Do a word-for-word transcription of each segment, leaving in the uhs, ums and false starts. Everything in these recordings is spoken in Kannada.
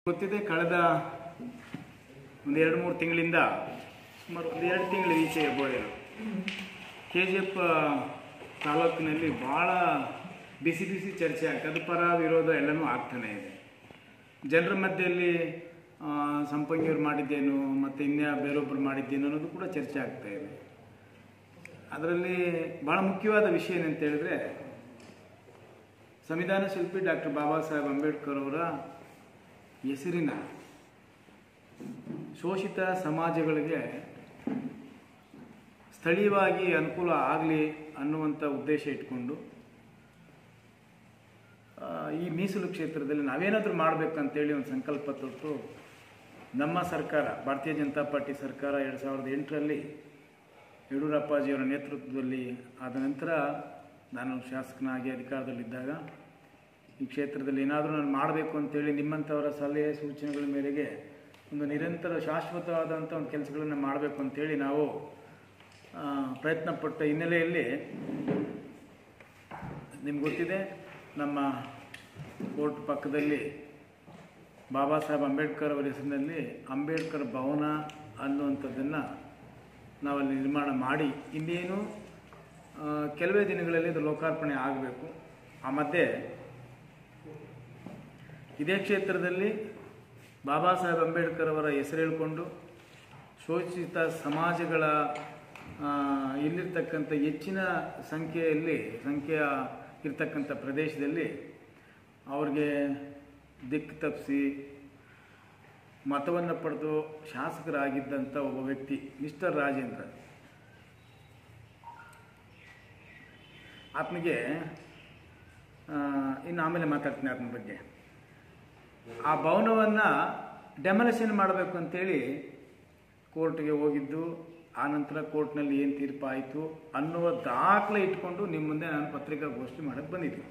ಗೊತ್ತಿದೆ ಕಳೆದ ಒಂದು ಎರಡು ಮೂರು ತಿಂಗಳಿಂದ ಸುಮಾರು ಒಂದು ಎರಡು ತಿಂಗಳ ಈಚೆ ಇರ್ಬೋದು ಕೆ ಜಿ ಎಫ್ ತಾಲೂಕಿನಲ್ಲಿ ಭಾಳ ಬಿಸಿ ಬಿಸಿ ಚರ್ಚೆ ಆಗ್ತದೆ. ಅದು ಪರ ವಿರೋಧ ಎಲ್ಲನೂ ಆಗ್ತಾನೆ ಇದೆ. ಜನರ ಮಧ್ಯೆಯಲ್ಲಿ ಸಂಪಂಗಿಯವ್ರು ಮಾಡಿದ್ದೇನು ಮತ್ತು ಇನ್ಯಾ ಬೇರೊಬ್ಬರು ಮಾಡಿದ್ದೇನು ಅನ್ನೋದು ಕೂಡ ಚರ್ಚೆ ಆಗ್ತಾ ಇದೆ. ಅದರಲ್ಲಿ ಭಾಳ ಮುಖ್ಯವಾದ ವಿಷಯ ಏನಂತ ಹೇಳಿದ್ರೆ, ಸಂವಿಧಾನ ಶಿಲ್ಪಿ ಡಾಕ್ಟರ್ ಬಾಬಾ ಸಾಹೇಬ್ ಅಂಬೇಡ್ಕರ್ ಅವರ ಹೆಸರಿನ ಶೋಷಿತ ಸಮಾಜಗಳಿಗೆ ಸ್ಥಳೀಯವಾಗಿ ಅನುಕೂಲ ಆಗಲಿ ಅನ್ನುವಂಥ ಉದ್ದೇಶ ಇಟ್ಕೊಂಡು ಈ ಮೀಸಲು ಕ್ಷೇತ್ರದಲ್ಲಿ ನಾವೇನಾದರೂ ಮಾಡಬೇಕಂತೇಳಿ ಒಂದು ಸಂಕಲ್ಪ ತೊಟ್ಟು ನಮ್ಮ ಸರ್ಕಾರ, ಭಾರತೀಯ ಜನತಾ ಪಾರ್ಟಿ ಸರ್ಕಾರ ಎರಡು ಸಾವಿರದ ಎಂಟರಲ್ಲಿ ಯಡಿಯೂರಪ್ಪಾಜಿಯವರ ನೇತೃತ್ವದಲ್ಲಿ ಆದ ನಂತರ ನಾನು ಶಾಸಕನಾಗಿ ಅಧಿಕಾರದಲ್ಲಿದ್ದಾಗ ಈ ಕ್ಷೇತ್ರದಲ್ಲಿ ಏನಾದರೂ ನಾನು ಮಾಡಬೇಕು ಅಂತೇಳಿ ನಿಮ್ಮಂಥವರ ಸಲಹೆ ಸೂಚನೆಗಳ ಮೇರೆಗೆ ಒಂದು ನಿರಂತರ ಶಾಶ್ವತವಾದಂಥ ಒಂದು ಕೆಲಸಗಳನ್ನು ಮಾಡಬೇಕು ಅಂತೇಳಿ ನಾವು ಪ್ರಯತ್ನಪಟ್ಟ ಹಿನ್ನೆಲೆಯಲ್ಲಿ ನಿಮ್ಗೆ ಗೊತ್ತಿದೆ, ನಮ್ಮ ಕೋರ್ಟ್ ಪಕ್ಕದಲ್ಲಿ ಬಾಬಾ ಸಾಹೇಬ್ ಅಂಬೇಡ್ಕರ್ ಅವರ ಹೆಸರಿನಲ್ಲಿ ಅಂಬೇಡ್ಕರ್ ಭವನ ಅನ್ನುವಂಥದ್ದನ್ನು ನಾವಲ್ಲಿ ನಿರ್ಮಾಣ ಮಾಡಿ ಇನ್ನೇನು ಕೆಲವೇ ದಿನಗಳಲ್ಲಿ ಅದು ಲೋಕಾರ್ಪಣೆ ಆಗಬೇಕು. ಆ ಮಧ್ಯೆ ಇದೇ ಕ್ಷೇತ್ರದಲ್ಲಿ ಬಾಬಾ ಸಾಹೇಬ್ ಅಂಬೇಡ್ಕರ್ ಅವರ ಹೆಸರು ಹೇಳಿಕೊಂಡು ಶೋಷಿತ ಸಮಾಜಗಳ ಇಲ್ಲಿರ್ತಕ್ಕಂಥ ಹೆಚ್ಚಿನ ಸಂಖ್ಯೆಯಲ್ಲಿ ಸಂಖ್ಯೆಯ ಇರ್ತಕ್ಕಂಥ ಪ್ರದೇಶದಲ್ಲಿ ಅವ್ರಿಗೆ ದಿಕ್ಕು ತಪ್ಪಿಸಿ ಮತವನ್ನು ಪಡೆದು ಶಾಸಕರಾಗಿದ್ದಂಥ ಒಬ್ಬ ವ್ಯಕ್ತಿ ಮಿಸ್ಟರ್ ರಾಜೇಂದ್ರ, ಆತನಿಗೆ ಇನ್ನು ಆಮೇಲೆ ಮಾತಾಡ್ತೀನಿ ಆತನ ಬಗ್ಗೆ. ಆ ಭವನವನ್ನು ಡೆಮೊಲಿಷನ್ ಮಾಡಬೇಕು ಅಂತೇಳಿ ಕೋರ್ಟ್ಗೆ ಹೋಗಿದ್ದು, ಆನಂತರ ಕೋರ್ಟ್ನಲ್ಲಿ ಏನು ತೀರ್ಪಾಯಿತು ಅನ್ನುವ ದಾಖಲೆ ಇಟ್ಕೊಂಡು ನಿಮ್ಮ ಮುಂದೆ ನಾನು ಪತ್ರಿಕಾಗೋಷ್ಠಿ ಮಾಡೋಕ್ಕೆ ಬಂದಿದ್ದೆ.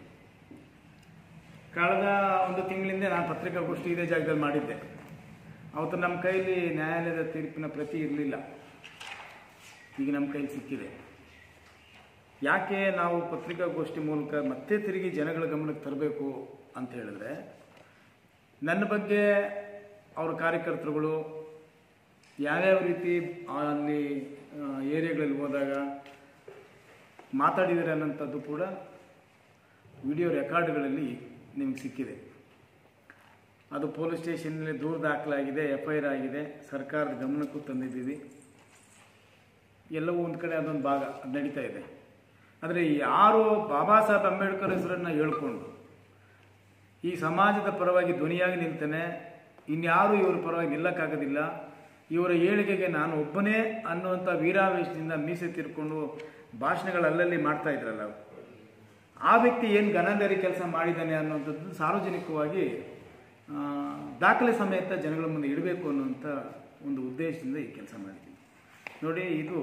ಕಳೆದ ಒಂದು ತಿಂಗಳಿಂದ ನಾನು ಪತ್ರಿಕಾಗೋಷ್ಠಿ ಇದೇ ಜಾಗದಲ್ಲಿ ಮಾಡಿದ್ದೆ. ಅವತ್ತು ನಮ್ಮ ಕೈಲಿ ನ್ಯಾಯಾಲಯದ ತೀರ್ಪಿನ ಪ್ರತಿ ಇರಲಿಲ್ಲ, ಈಗ ನಮ್ಮ ಕೈಲಿ ಸಿಕ್ಕಿದೆ. ಯಾಕೆ ನಾವು ಪತ್ರಿಕಾಗೋಷ್ಠಿ ಮೂಲಕ ಮತ್ತೆ ತಿರುಗಿ ಜನಗಳ ಗಮನಕ್ಕೆ ತರಬೇಕು ಅಂತ ಹೇಳಿದ್ರೆ, ನನ್ನ ಬಗ್ಗೆ ಅವ್ರ ಕಾರ್ಯಕರ್ತರುಗಳು ಯಾವ್ಯಾವ ರೀತಿ ಅಲ್ಲಿ ಏರಿಯಾಗಳಲ್ಲಿ ಹೋದಾಗ ಮಾತಾಡಿದ್ದಾರೆ ಅನ್ನೋಂಥದ್ದು ಕೂಡ ವಿಡಿಯೋ ರೆಕಾರ್ಡ್ಗಳಲ್ಲಿ ನಿಮಗೆ ಸಿಕ್ಕಿದೆ. ಅದು ಪೊಲೀಸ್ ಸ್ಟೇಷನ್ನಲ್ಲಿ ದೂರು ದಾಖಲಾಗಿದೆ, ಎಫ್ ಐ ಆರ್ ಆಗಿದೆ, ಸರ್ಕಾರದ ಗಮನಕ್ಕೂ ತಂದಿದ್ದೀವಿ. ಎಲ್ಲವೂ ಒಂದು ಕಡೆ ಅದೊಂದು ಭಾಗ ನಡೀತಾ ಇದೆ. ಆದರೆ ಯಾರು ಬಾಬಾ ಸಾಹೇಬ್ ಅಂಬೇಡ್ಕರ್ ಹೆಸರನ್ನು ಹೇಳ್ಕೊಂಡು ಈ ಸಮಾಜದ ಪರವಾಗಿ ಧ್ವನಿಯಾಗಿ ನಿಲ್ತಾನೆ, ಇನ್ಯಾರೂ ಇವರ ಪರವಾಗಿ ನಿಲ್ಲಕ್ಕಾಗೋದಿಲ್ಲ, ಇವರ ಏಳಿಗೆಗೆ ನಾನು ಒಬ್ಬನೇ ಅನ್ನುವಂಥ ವೀರಾವೇಶದಿಂದ ಮೀಸೆ ತಿರ್ಕೊಂಡು ಭಾಷಣಗಳು ಅಲ್ಲಲ್ಲಿ ಮಾಡ್ತಾ ಇದ್ರಲ್ಲ, ಆ ವ್ಯಕ್ತಿ ಏನು ಗನಂದರಿ ಕೆಲಸ ಮಾಡಿದ್ದಾನೆ ಅನ್ನುವಂಥದ್ದು ಸಾರ್ವಜನಿಕವಾಗಿ ದಾಖಲೆ ಸಮೇತ ಜನಗಳ ಮುಂದೆ ಇಡಬೇಕು ಅನ್ನುವಂಥ ಒಂದು ಉದ್ದೇಶದಿಂದ ಈ ಕೆಲಸ ಮಾಡಿದ್ದೀವಿ. ನೋಡಿ, ಇದು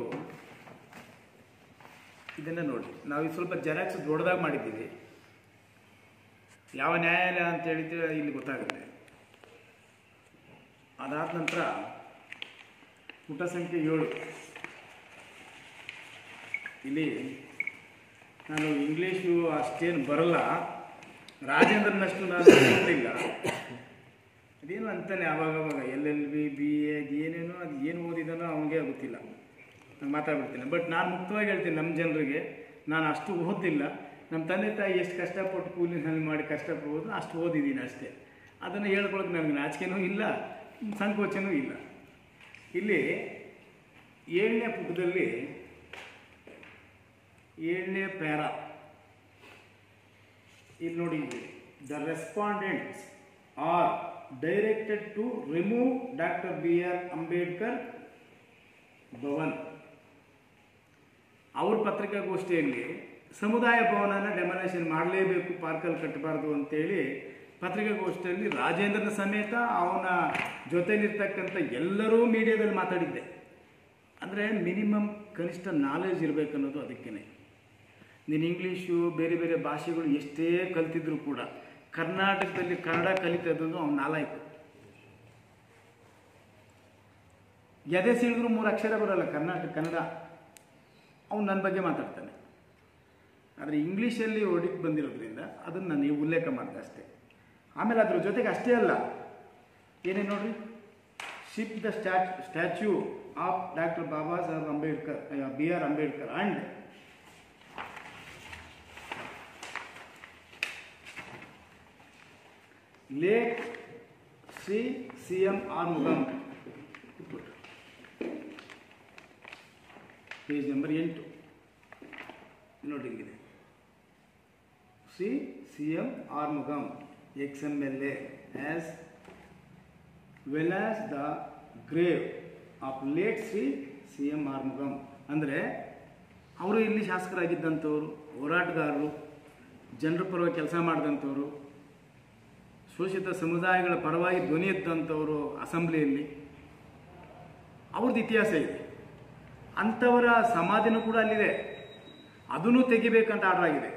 ಇದನ್ನು ನೋಡಿ, ನಾವು ಸ್ವಲ್ಪ ಜೆರಾಕ್ಸ್ ದೊಡ್ಡದಾಗಿ ಮಾಡಿದ್ದೀವಿ. ಯಾವ ನ್ಯಾಯಾಲಯ ಅಂತ ಹೇಳಿದ್ರೆ ಇಲ್ಲಿ ಗೊತ್ತಾಗುತ್ತೆ. ಅದಾದ ನಂತರ ಪುಟ ಸಂಖ್ಯೆ ಏಳು, ಇಲ್ಲಿ ನಾನು ಇಂಗ್ಲೀಷು ಅಷ್ಟೇನು ಬರಲ್ಲ, ರಾಜೇಂದ್ರನಷ್ಟು ನಾನು ಓದಲಿಲ್ಲ. ಅದೇನು ಅಂತಾನೆ ಆವಾಗವಾಗ L L B B A ಏನೇನೋ ಅದು ಏನು ಓದಿದಾನೋ ಅವನಿಗೆ ಗೊತ್ತಿಲ್ಲ, ನಾನು ಮಾತಾಡ್ಬಿಡ್ತೀನಿ. ಬಟ್ ನಾನು ಮುಕ್ತವಾಗಿ ಹೇಳ್ತೀನಿ ನಮ್ಮ ಜನರಿಗೆ, ನಾನು ಅಷ್ಟು ಓದಿಲ್ಲ. ನಮ್ಮ ತಂದೆ ತಾಯಿ ಎಷ್ಟು ಕಷ್ಟಪಟ್ಟು ಕೂಲಿನಲ್ಲಿ ಮಾಡಿ ಕಷ್ಟಪಡ್ಬೋದು ಅಷ್ಟು ಓದಿದ್ದೀನಿ ಅಷ್ಟೇ. ಅದನ್ನು ಹೇಳ್ಕೊಳಕ್ಕೆ ನನಗೆ ನಾಚಿಕೆನೂ ಇಲ್ಲ, ಸಂಕೋಚನೂ ಇಲ್ಲ. ಇಲ್ಲಿ ಏಳನೇ ಪುಟದಲ್ಲಿ ಏಳನೇ ಪ್ಯಾರ ಇಲ್ಲಿ ನೋಡಿ, the respondents are directed to remove doctor B R Ambedkar Bhavan. ಅವ್ರ ಪತ್ರಿಕಾಗೋಷ್ಠಿಯಲ್ಲಿ ಸಮುದಾಯ ಭವನನ ಡೆಮೊಲಿಷನ್ ಮಾಡಲೇಬೇಕು, ಪಾರ್ಕಲ್ಲಿ ಕಟ್ಟಬಾರ್ದು ಅಂತೇಳಿ ಪತ್ರಿಕಾಗೋಷ್ಠಿಯಲ್ಲಿ ರಾಜೇಂದ್ರನ ಸಮೇತ ಅವನ ಜೊತೆಲಿರ್ತಕ್ಕಂಥ ಎಲ್ಲರೂ ಮೀಡಿಯಾದಲ್ಲಿ ಮಾತಾಡಿದ್ದೆ. ಅಂದರೆ ಮಿನಿಮಮ್ ಕನಿಷ್ಠ ನಾಲೆಜ್ ಇರಬೇಕನ್ನೋದು ಅದಕ್ಕೇ. ನೀನು ಇಂಗ್ಲೀಷು ಬೇರೆ ಬೇರೆ ಭಾಷೆಗಳು ಎಷ್ಟೇ ಕಲಿತಿದ್ರು ಕೂಡ ಕರ್ನಾಟಕದಲ್ಲಿ ಕನ್ನಡ ಕಲಿತದ್ದು ಅವ್ನು ನಾಲಾಯ್ತು. ಎದೆ ಸಿಳಿದ್ರು ಮೂರು ಅಕ್ಷರ ಬರೋಲ್ಲ ಕರ್ನಾಟಕ ಕನ್ನಡ, ಅವನು ನನ್ನ ಬಗ್ಗೆ ಮಾತಾಡ್ತಾನೆ. ಆದರೆ ಇಂಗ್ಲೀಷಲ್ಲಿ ಓಡಿಗೆ ಬಂದಿರೋದ್ರಿಂದ ಅದನ್ನು ನಾನು ಉಲ್ಲೇಖ ಮಾಡಿದೆ ಅಷ್ಟೇ. ಆಮೇಲೆ ಅದ್ರ ಜೊತೆಗೆ ಅಷ್ಟೇ ಅಲ್ಲ, ಏನೇನು ನೋಡ್ರಿ, shift the statue statue of doctor Baba Saheb Ambedkar B R Ambedkar and late Shri C M Arumugam, page number ಎಂಟು ನೋಡಿ ಹಿಂಗಿದೆ. Shri C M Arumugam ex M L A as well as the grave of late Shri C M Arumugam. ಅಂದರೆ ಅವರು ಇಲ್ಲಿ ಶಾಸಕರಾಗಿದ್ದಂಥವ್ರು, ಹೋರಾಟಗಾರರು, ಜನರ ಪರವಾಗಿ ಕೆಲಸ ಮಾಡಿದಂಥವ್ರು, ಶೋಷಿತ ಸಮುದಾಯಗಳ ಪರವಾಗಿ ಧ್ವನಿ ಎತ್ತಂಥವರು ಅಸೆಂಬ್ಲಿಯಲ್ಲಿ, ಅವ್ರದ್ದು ಇತಿಹಾಸ ಇದೆ. ಅಂಥವರ ಸಮಾಧಿನೂ ಕೂಡ ಅಲ್ಲಿದೆ, ಅದನ್ನು ತೆಗಿಬೇಕಂತ ಆರ್ಡರ್ ಆಗಿದೆ.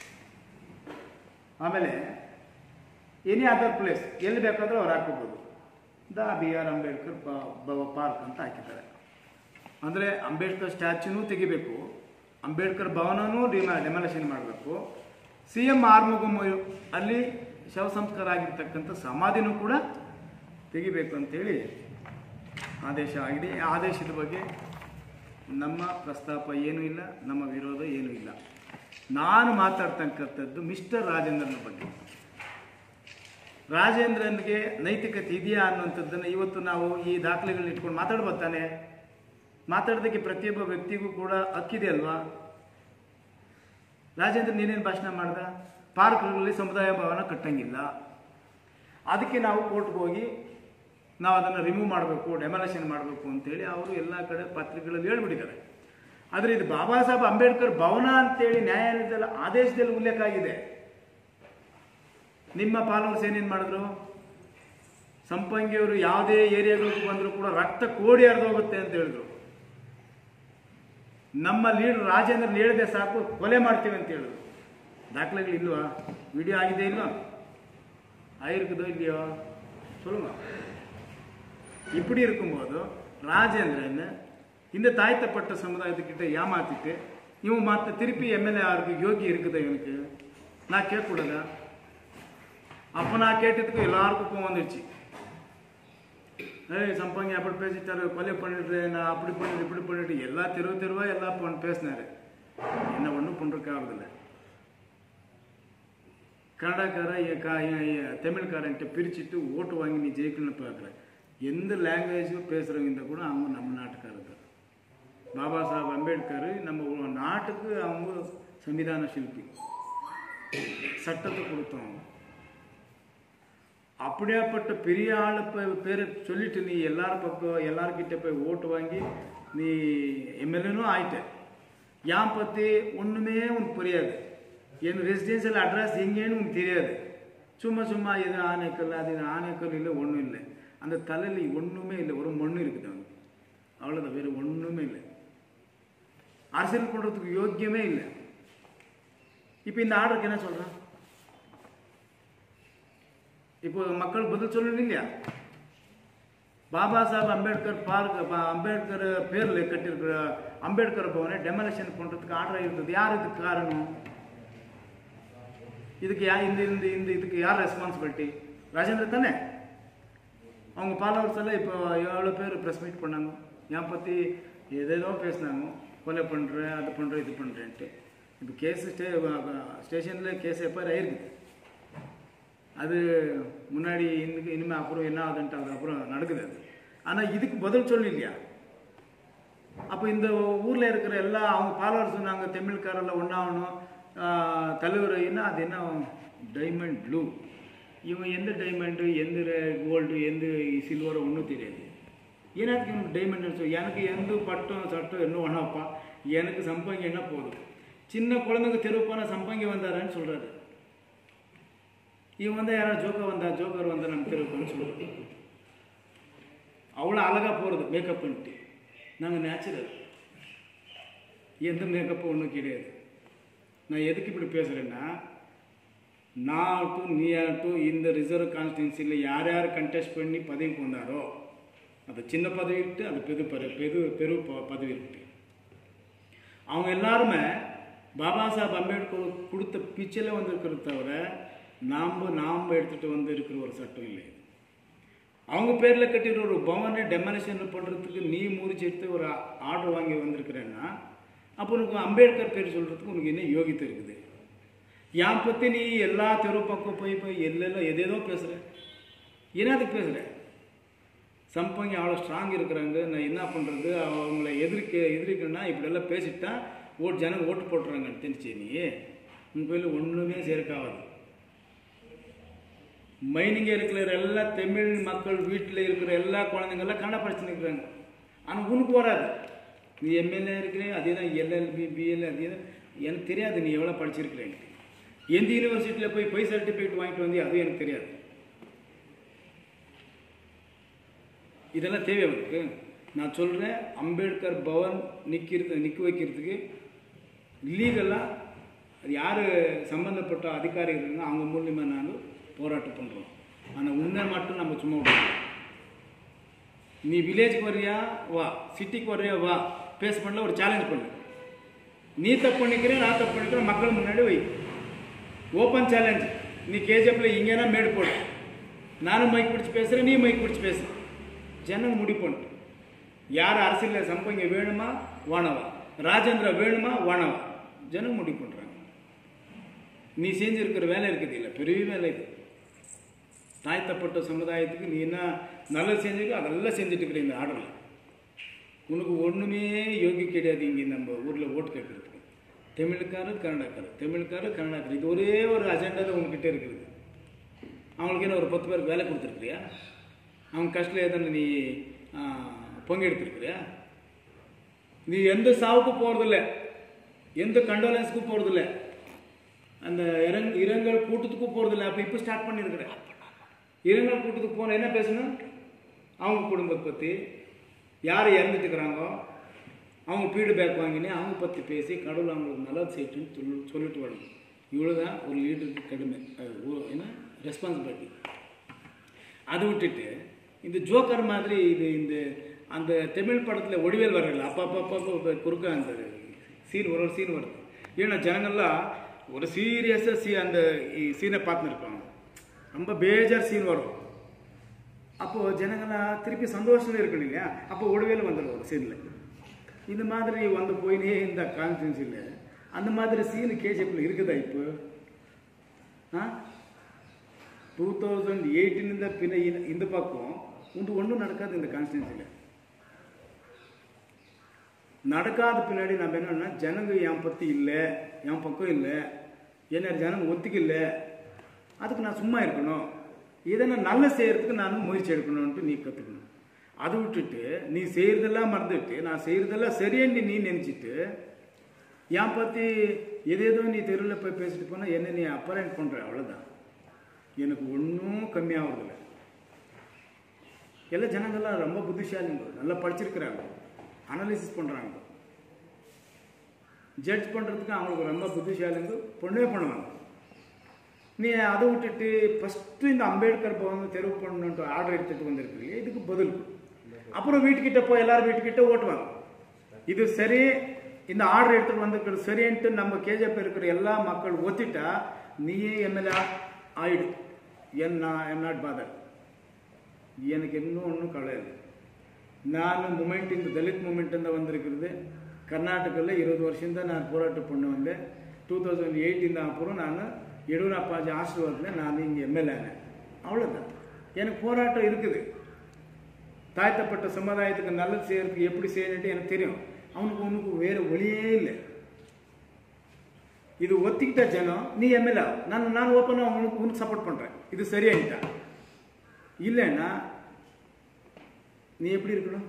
ಆಮೇಲೆ ಎನಿ ಅದರ್ ಪ್ಲೇಸ್ ಎಲ್ಲಿ ಬೇಕಾದರೂ ಅವ್ರು ಹಾಕೋಬೋದು, the B R Ambedkar park ಅಂತ ಹಾಕಿದ್ದಾರೆ. ಅಂದರೆ ಅಂಬೇಡ್ಕರ್ ಸ್ಟ್ಯಾಚ್ಯೂನೂ ತೆಗಿಬೇಕು, ಅಂಬೇಡ್ಕರ್ ಭವನನೂ ಡಿಮಾ ಡೆಮಾಲಿಷನ್ ಮಾಡಬೇಕು, ಸಿ ಎಂ ಆರ್ಮುಗಂ ಅಲ್ಲಿ ಶವ ಸಂಸ್ಕಾರ ಆಗಿರ್ತಕ್ಕಂಥ ಸಮಾಧಿನೂ ಕೂಡ ತೆಗಿಬೇಕು ಅಂತೇಳಿ ಆದೇಶ ಆಗಿದೆ. ಈ ಆದೇಶದ ಬಗ್ಗೆ ನಮ್ಮ ಪ್ರಸ್ತಾಪ ಏನೂ ಇಲ್ಲ, ನಮ್ಮ ವಿರೋಧ ಏನೂ ಇಲ್ಲ. ನಾನು ಮಾತಾಡ್ತಕ್ಕಂಥದ್ದು ಮಿಸ್ಟರ್ ರಾಜೇಂದ್ರನ ಬಗ್ಗೆ. ರಾಜೇಂದ್ರನ್ಗೆ ನೈತಿಕತೆ ಇದೆಯಾ ಅನ್ನುವಂಥದ್ದನ್ನು ಇವತ್ತು ನಾವು ಈ ದಾಖಲೆಗಳನ್ನ ಇಟ್ಕೊಂಡು ಮಾತಾಡ್ಬೋದು ತಾನೆ. ಮಾತಾಡೋದಕ್ಕೆ ಪ್ರತಿಯೊಬ್ಬ ವ್ಯಕ್ತಿಗೂ ಕೂಡ ಹಕ್ಕಿದೆ ಅಲ್ವಾ. ರಾಜೇಂದ್ರ ನೀನೇನು ಭಾಷಣ ಮಾಡ್ದ, ಪಾರ್ಕ್ಗಳಲ್ಲಿ ಸಮುದಾಯ ಭವನ ಕಟ್ಟಂಗಿಲ್ಲ, ಅದಕ್ಕೆ ನಾವು ಕೋರ್ಟ್ಗೆ ಹೋಗಿ ನಾವು ಅದನ್ನು ರಿಮೂವ್ ಮಾಡಬೇಕು, ಡೆಮಾಲಿಷನ್ ಮಾಡಬೇಕು ಅಂತೇಳಿ ಅವರು ಎಲ್ಲ ಕಡೆ ಪತ್ರಿಕೆಗಳಲ್ಲಿ ಹೇಳ್ಬಿಟ್ಟಿದ್ದಾರೆ. ಆದರೆ ಇದು ಬಾಬಾ ಸಾಹೇಬ್ ಅಂಬೇಡ್ಕರ್ ಭವನ ಅಂತೇಳಿ ನ್ಯಾಯಾಲಯದ ಆದೇಶದಲ್ಲಿ ಉಲ್ಲೇಖ ಆಗಿದೆ. ನಿಮ್ಮ ಫಾಲೋವರ್ಸ್ ಏನೇನು ಮಾಡಿದ್ರು, ಸಂಪಂಗಿಯವರು ಯಾವುದೇ ಏರಿಯಾಗಳಿಗೆ ಬಂದರೂ ಕೂಡ ರಕ್ತ ಕೋಡಿ ಹರಿದೋಗುತ್ತೆ ಅಂತ ಹೇಳಿದ್ರು. ನಮ್ಮ ಲೀಡರ್ ರಾಜೇಂದ್ರನ್ ಹೇಳಿದೆ ಸಾಕು ಕೊಲೆ ಮಾಡ್ತೀವಿ ಅಂತ ಹೇಳಿದ್ರು. ದಾಖಲೆಗಳು ಇಲ್ವಾ, ವಿಡಿಯೋ ಆಗಿದೆ ಇಲ್ವಾ, ಆயிருக்குதோ இல்லையோ சொல்லுங்க. இப்படி இருக்கும்போது ராஜேந்திரன் இந்த தாழ்த்தப்பட்ட சமுதாயத்துக்கிட்ட ஏமாத்திட்டு இவன் மற்ற திருப்பி எம்எல்ஏ ஆருக்கு யோகி இருக்குதா எனக்கு, நான் கேட்கக்கூடாதா? அப்போ நான் கேட்டதுக்கு எல்லாருக்கும் கோவம் வந்துடுச்சு. ஏய் சம்பங்கி அப்படி பேசிட்டாரு, கொலை பண்ணிட்டு நான் அப்படி பண்ணிட்டு இப்படி பண்ணிட்டு எல்லா தெருவு தெருவா எல்லாம் பண்ண பேசினாரு. என்ன ஒன்றும் பண்ணுறதுக்காகதில்லை. கன்னடக்கார தமிழ்காரன்ட்ட பிரிச்சுட்டு ஓட்டு வாங்கி நீ ஜெயிக்கணும்னு பார்க்குற. எந்த லாங்குவேஜும் பேசுகிறவங்க கூட அவங்க நம்ம நாட்டுக்காரங்க. பாபா சாஹேப் அம்பேத்கர் நம்ம நாட்டுக்கு அவங்க சம்விதான சிற்பி, சட்டத்தை கொடுத்தவங்க. அப்படியாப்பட்ட பெரிய ஆள் பேரை சொல்லிட்டு நீ எல்லாரும் பக்கம் எல்லாருக்கிட்ட போய் ஓட்டு வாங்கி நீ எம்எல்ஏனும் ஆயிட்ட. ஏன் பற்றி ஒன்றுமே உனக்கு புரியாது, என் ரெசிடென்சியல் அட்ரஸ் எங்கேன்னு உனக்கு தெரியாது. சும்மா சும்மா இது ஆணைக்கல் அது ஆணைக்கல் இல்லை, ஒன்றும் இல்லை. அந்த தலையில் ஒன்றுமே இல்லை, ஒரு மண்ணு இருக்குது அவனுக்கு, அவ்வளோதான், வேறு ஒன்றுமே இல்லை. அரசியல் பண்ணுறதுக்கு யோக்கியமே இல்லை. இப்போ இந்த ஆர்டருக்கு என்ன சொல்கிறான், இப்போ மக்கள் பதில் சொல்லணும் இல்லையா? பாபா சாஹேப் அம்பேத்கர் பார்க் அம்பேத்கர் பேரில் கட்டியிருக்கிற அம்பேத்கர் பவனை டெமாலிஷன் பண்ணுறதுக்கு ஆர்டர் ஆகிருந்தது. யார் இதுக்கு காரணம்? இதுக்கு யா இந்த இந்த இந்த இதுக்கு யார் ரெஸ்பான்சிபிலிட்டி? ராஜேந்திர தானே. அவங்க ஃபாலோவர்ஸ் எல்லாம் இப்போ எவ்வளோ பேர் ப்ரெஸ் மீட் பண்ணாங்க, என் பற்றி எதேதோ பேசினாங்க, கொலை பண்ணுறேன் அது பண்ணுறேன் இது பண்ணுறேன்ட்டு. இப்போ கேஸு ஸ்டே ஸ்டேஷனில் கேஸ் எஃப்ஐஆர் ஆகிருக்குது. அது முன்னாடி இன்னைக்கு இனிமேல் அப்புறம் என்ன ஆகுதுன்ட்டு அதுக்கப்புறம் நடக்குது அது. ஆனால் இதுக்கு பதில் சொல்லணும் இல்லையா? அப்போ இந்த ஊரில் இருக்கிற எல்லா அவங்க ஃபாலோவர்ஸ் சொன்னாங்க தமிழ்காரெல்லாம் ஒன்றாகணும் தலைவர் என்ன அது என்ன டைமண்ட் ப்ளூ, இவன் எந்த டைமண்டு எந்த கோல்டு எந்த சில்வரோ ஒன்றும் தெரியாது. எனக்கு இவனுக்கு டைமண்ட் சொல், எனக்கு எந்த பட்டம் சட்டம் என்ன ஒன்றாப்பா, எனக்கு சம்பங்கி என்ன போதும். சின்ன குழந்தைங்க தெருப்பான சம்பங்கி வந்தாரான்னு சொல்கிறாரு. இவன் வந்து யாராவது ஜோக்கர் வந்தா ஜோக்கர் வந்தால் நம்ம தெருப்பான்னு சொல்லுறது. அவ்வளோ அழகாக போகிறது மேக்கப் பண்ணிட்டு. நாங்கள் நேச்சுரல், எந்த மேக்கப்பும் ஒன்றும் கிடையாது. நான் எதுக்கு இப்படி பேசுகிறேன்னா, நான் ஆகட்டும் நீ ஆகட்டும் இந்த ரிசர்வ் கான்ஸ்டியூன்சியில் யார் யார் கண்டெஸ்ட் பண்ணி பதவிக்கு வந்தாரோ, அது சின்ன பதவி விட்டு அது பெரு பரு பெரு பெரு பதவி விட்டு அவங்க எல்லாருமே பாபா சாஹேப் அம்பேத்கர் கொடுத்த பிச்சையில் வந்து இருக்கிறத தவிர நாம் நாம் எடுத்துகிட்டு வந்து இருக்கிற ஒரு சட்டம் இல்லை. அவங்க பேரில் கட்டிடுற ஒரு பவனை டெமாலிஷன் பண்ணுறதுக்கு நீ முறிச்சு எடுத்து ஒரு ஆர்டர் வாங்கி வந்திருக்கிறேன்னா அப்போ உனக்கு அம்பேத்கர் பேர் சொல்கிறதுக்கு உனக்கு என்ன யோகியத்தை இருக்குது? என் பற்றி நீ எல்லா தெரு பக்கம் போய் போய் எல்லாம் எதேதோ பேசுகிற, என்னதுக்கு பேசுகிற? சம்பங்கி அவ்வளோ ஸ்ட்ராங் இருக்கிறாங்க, நான் என்ன பண்ணுறது, அவங்கள எதிர்க்க எதிர்க்கணும்னா இப்படியெல்லாம் பேசிட்டா ஓட்டு ஜனம் ஓட்டு போட்டுறாங்கன்னு தெரிஞ்சு நீ உங்கள் கோயில் ஒன்றுமே சேர்க்காவது. மைனிங்க இருக்கிற எல்லா தமிழ் மக்கள் வீட்டில் இருக்கிற எல்லா குழந்தைங்கள்லாம் கன்னட படிச்சுன்னு இருக்கிறாங்க. ஆனால் உனக்கு வராது. நீ எம்எல்ஏ இருக்கிறேன், அதே தான் எல்எல்பி பிஎல், அதே தான் எனக்கு தெரியாது நீ எவ்வளோ படிச்சிருக்கிறேன். எந்த யூனிவர்சிட்டியில் போய் போய் சர்டிஃபிகேட் வாங்கிட்டு வந்து அதுவும் எனக்கு தெரியாது. இதெல்லாம் தேவை அவருக்கு. நான் சொல்கிறேன், அம்பேத்கர் பவன் நிற்கிறது நிற்க வைக்கிறதுக்கு லீகலாக அது யார் சம்மந்தப்பட்ட அதிகாரிகள் இருந்தால் அவங்க மூலியமாக நாங்கள் போராட்டம் பண்ணுறோம். ஆனால் உன்னை மட்டும் நம்ம சும்மா விடுறோம். நீ வில்லேஜுக்கு வர்றியா வா, சிட்டிக்கு வர்றியா வா, பேஸ் பண்ணல ஒரு சேலஞ்ச் பண்ணு. நீ தப்பு பண்ணிக்கிறேன், நான் தப்பு பண்ணிக்கிறேன், மக்கள் முன்னாடி வை. Open challenge. நீ கேஜிஎஃப்ல இங்கேனா மேடு போடு, நானும் மைக் பிடிச்சி பேசுகிறேன், நீ மைக் பிடிச்சி பேசு. ஜனம் முடி பண்ணிட்டு யார் அரசியலில் சம்பங்க வேணுமா வானவா, ராஜேந்திரா வேணுமா வானவா, ஜனம் முடி பண்ணுறாங்க. நீ செஞ்சிருக்கிற வேலை இருக்குது இல்லை, பெரிய வேலை இது. தாழ்த்தப்பட்ட சமுதாயத்துக்கு நீ என்ன நல்லது செஞ்சிருக்கோ அதெல்லாம் செஞ்சுட்டு இருக்கிற இந்த ஆர்டரில். உனக்கு ஒன்றுமே யோகி கிடையாது. இங்கே நம்ம ஊரில் ஓட்டு கேட்குறதுக்கு தமிழுக்காரர் கன்னடாக்காரர், தமிழுக்காரர் கன்னடாக்காரர், இது ஒரே ஒரு அஜெண்டா தான் உங்ககிட்ட இருக்குது. அவங்களுக்கு என்ன ஒரு பத்து பேருக்கு வேலை கொடுத்துருக்குறியா? அவங்க கஷ்டத்தில் எதனா நீ பங்கெடுத்துருக்குறியா? நீ எந்த சாவுக்கும் போகிறதில்ல, எந்த கண்டோலன்ஸுக்கும் போகிறதில்ல, அந்த இரங் இரங்கல் கூட்டத்துக்கும் போகிறதில்ல. அப்போ இப்போ ஸ்டார்ட் பண்ணியிருக்கிறேன். இரங்கல் கூட்டத்துக்கு போன என்ன பேசணும்? அவங்க குடும்பத்தை பற்றி, யார் இறந்துட்டு இருக்கிறாங்கோ, அவங்க ஃபீட்பேக் வாங்கினே அவங்க பற்றி பேசி கடவுள் அவங்களுக்கு நல்லது செய்யட்டுன்னு சொல்லி சொல்லிட்டு வரணும். இவ்வளோ தான் ஒரு லீடருக்கு கடுமை, என்ன ரெஸ்பான்சிபிலிட்டி. அதை விட்டுட்டு இந்த ஜோக்கர் மாதிரி இது இந்த அந்த தமிழ் படத்தில் ஒடிவேல் வரல அப்போ அப்போ அப்போ குறுக்க அந்த சீன் ஒரு ஒரு சீன் வருது. ஏன்னா ஜனங்கள்லாம் ஒரு சீரியஸாக சீ அந்த சீனை பார்த்துன்னு இருப்பாங்க. ரொம்ப பேஜார் சீன் வரும். அப்போது ஜனங்களாம் திருப்பி சந்தோஷமே இருக்கணும் இல்லையா? அப்போ ஒடிவேல் வந்துடும் ஒரு சீனில். இந்த மாதிரி வந்து போயினே இந்த கான்ஸ்டியூன்சியில் அந்த மாதிரி சீனு கேஜிஎஃப்ல இருக்குதா இப்போ? ஆ டூ தௌசண்ட் எயிட்டீன் இந்த பின்ன இந்த பக்கம் உண்டு ஒன்றும் நடக்காது. இந்த கான்ஸ்டியூன்சியில் நடக்காத பின்னாடி நம்ம என்னன்னா ஜனங்க என் பற்றி இல்லை, என் பக்கம் இல்லை, என்ன ஜனங்க ஒத்துக்கல, அதுக்கு நான் சும்மா இருக்கணும், இதனை நல்ல செய்யறதுக்கு நான் முயற்சி எடுக்கணும்ன்ட்டு நீ கற்றுக்கணும். அதை விட்டுட்டு நீ செய்கிறதெல்லாம் மறந்துட்டு நான் செய்கிறதெல்லாம் சரியான்னு நீ நினச்சிட்டு என் பற்றி எதேதோ நீ தெருவில் போய் பேசிட்டு போனால் என்ன நீ அப்பரண்ட் பண்ணுற, அவ்வளோதான். எனக்கு ஒன்றும் கம்மியாகிறதில்ல. எல்லா ஜனங்கள்லாம் ரொம்ப புத்திசாலிங்க, நல்லா படிச்சிருக்கிறாங்க, அனாலிசிஸ் பண்ணுறாங்க, ஜட்ஜ் பண்ணுறதுக்கு அவங்களுக்கு ரொம்ப புத்திசாலிங்க, பொண்ணே பண்ணுவாங்க. நீ அதை விட்டுட்டு ஃபஸ்ட்டு இந்த அம்பேத்கர் பவன் தெருவு பண்ணணுன்ட்டு ஆர்டர் எடுத்துகிட்டு வந்திருக்கீங்க, இதுக்கு பதில். அப்புறம் வீட்டுக்கிட்ட போய் எல்லாரும் வீட்டுக்கிட்ட ஓட்டுவாங்க. இது சரி, இந்த ஆர்டர் எடுத்துகிட்டு வந்திருக்கிறது சரின்ட்டு நம்ம கேஜிஎஃப் இருக்கிற எல்லா மக்கள் ஒத்திட்டா நீயே எம்எல்ஏ ஆயிடு. என் நான் எம் நாட் பாதர். எனக்கு இன்னும் ஒன்றும் கிடையாது. நான் மூமெண்ட் இந்த தலித் மூமெண்ட் வந்திருக்கிறது கர்நாடகாவில் இருபது வருஷம் தான் நான் போராட்டம் பண்ண வந்தேன். டூ தௌசண்ட் எயிட்டீன் தான் அப்புறம் நான் எடியூரப்பாஜி ஆசீர்வாதத்தில் நான் இங்கே எம்எல்ஏங்க. அவ்வளோதான். எனக்கு போராட்டம் இருக்குது. தாழ்த்தப்பட்ட சமுதாயத்துக்கு நல்லது செய்யறதுக்கு எப்படி செய்யணுன்ட்டு எனக்கு தெரியும். அவனுக்கு உனக்கு வேறு வழியே இல்லை. இது ஒத்திக்கிட்ட ஜனம் நீ எம்எல்ஏ, நான் நான் ஓப்பனாக உனக்கு உனக்கு சப்போர்ட் பண்ணுறேன். இது சரியாயிட்டா இல்லைன்னா நீ எப்படி இருக்கணும்?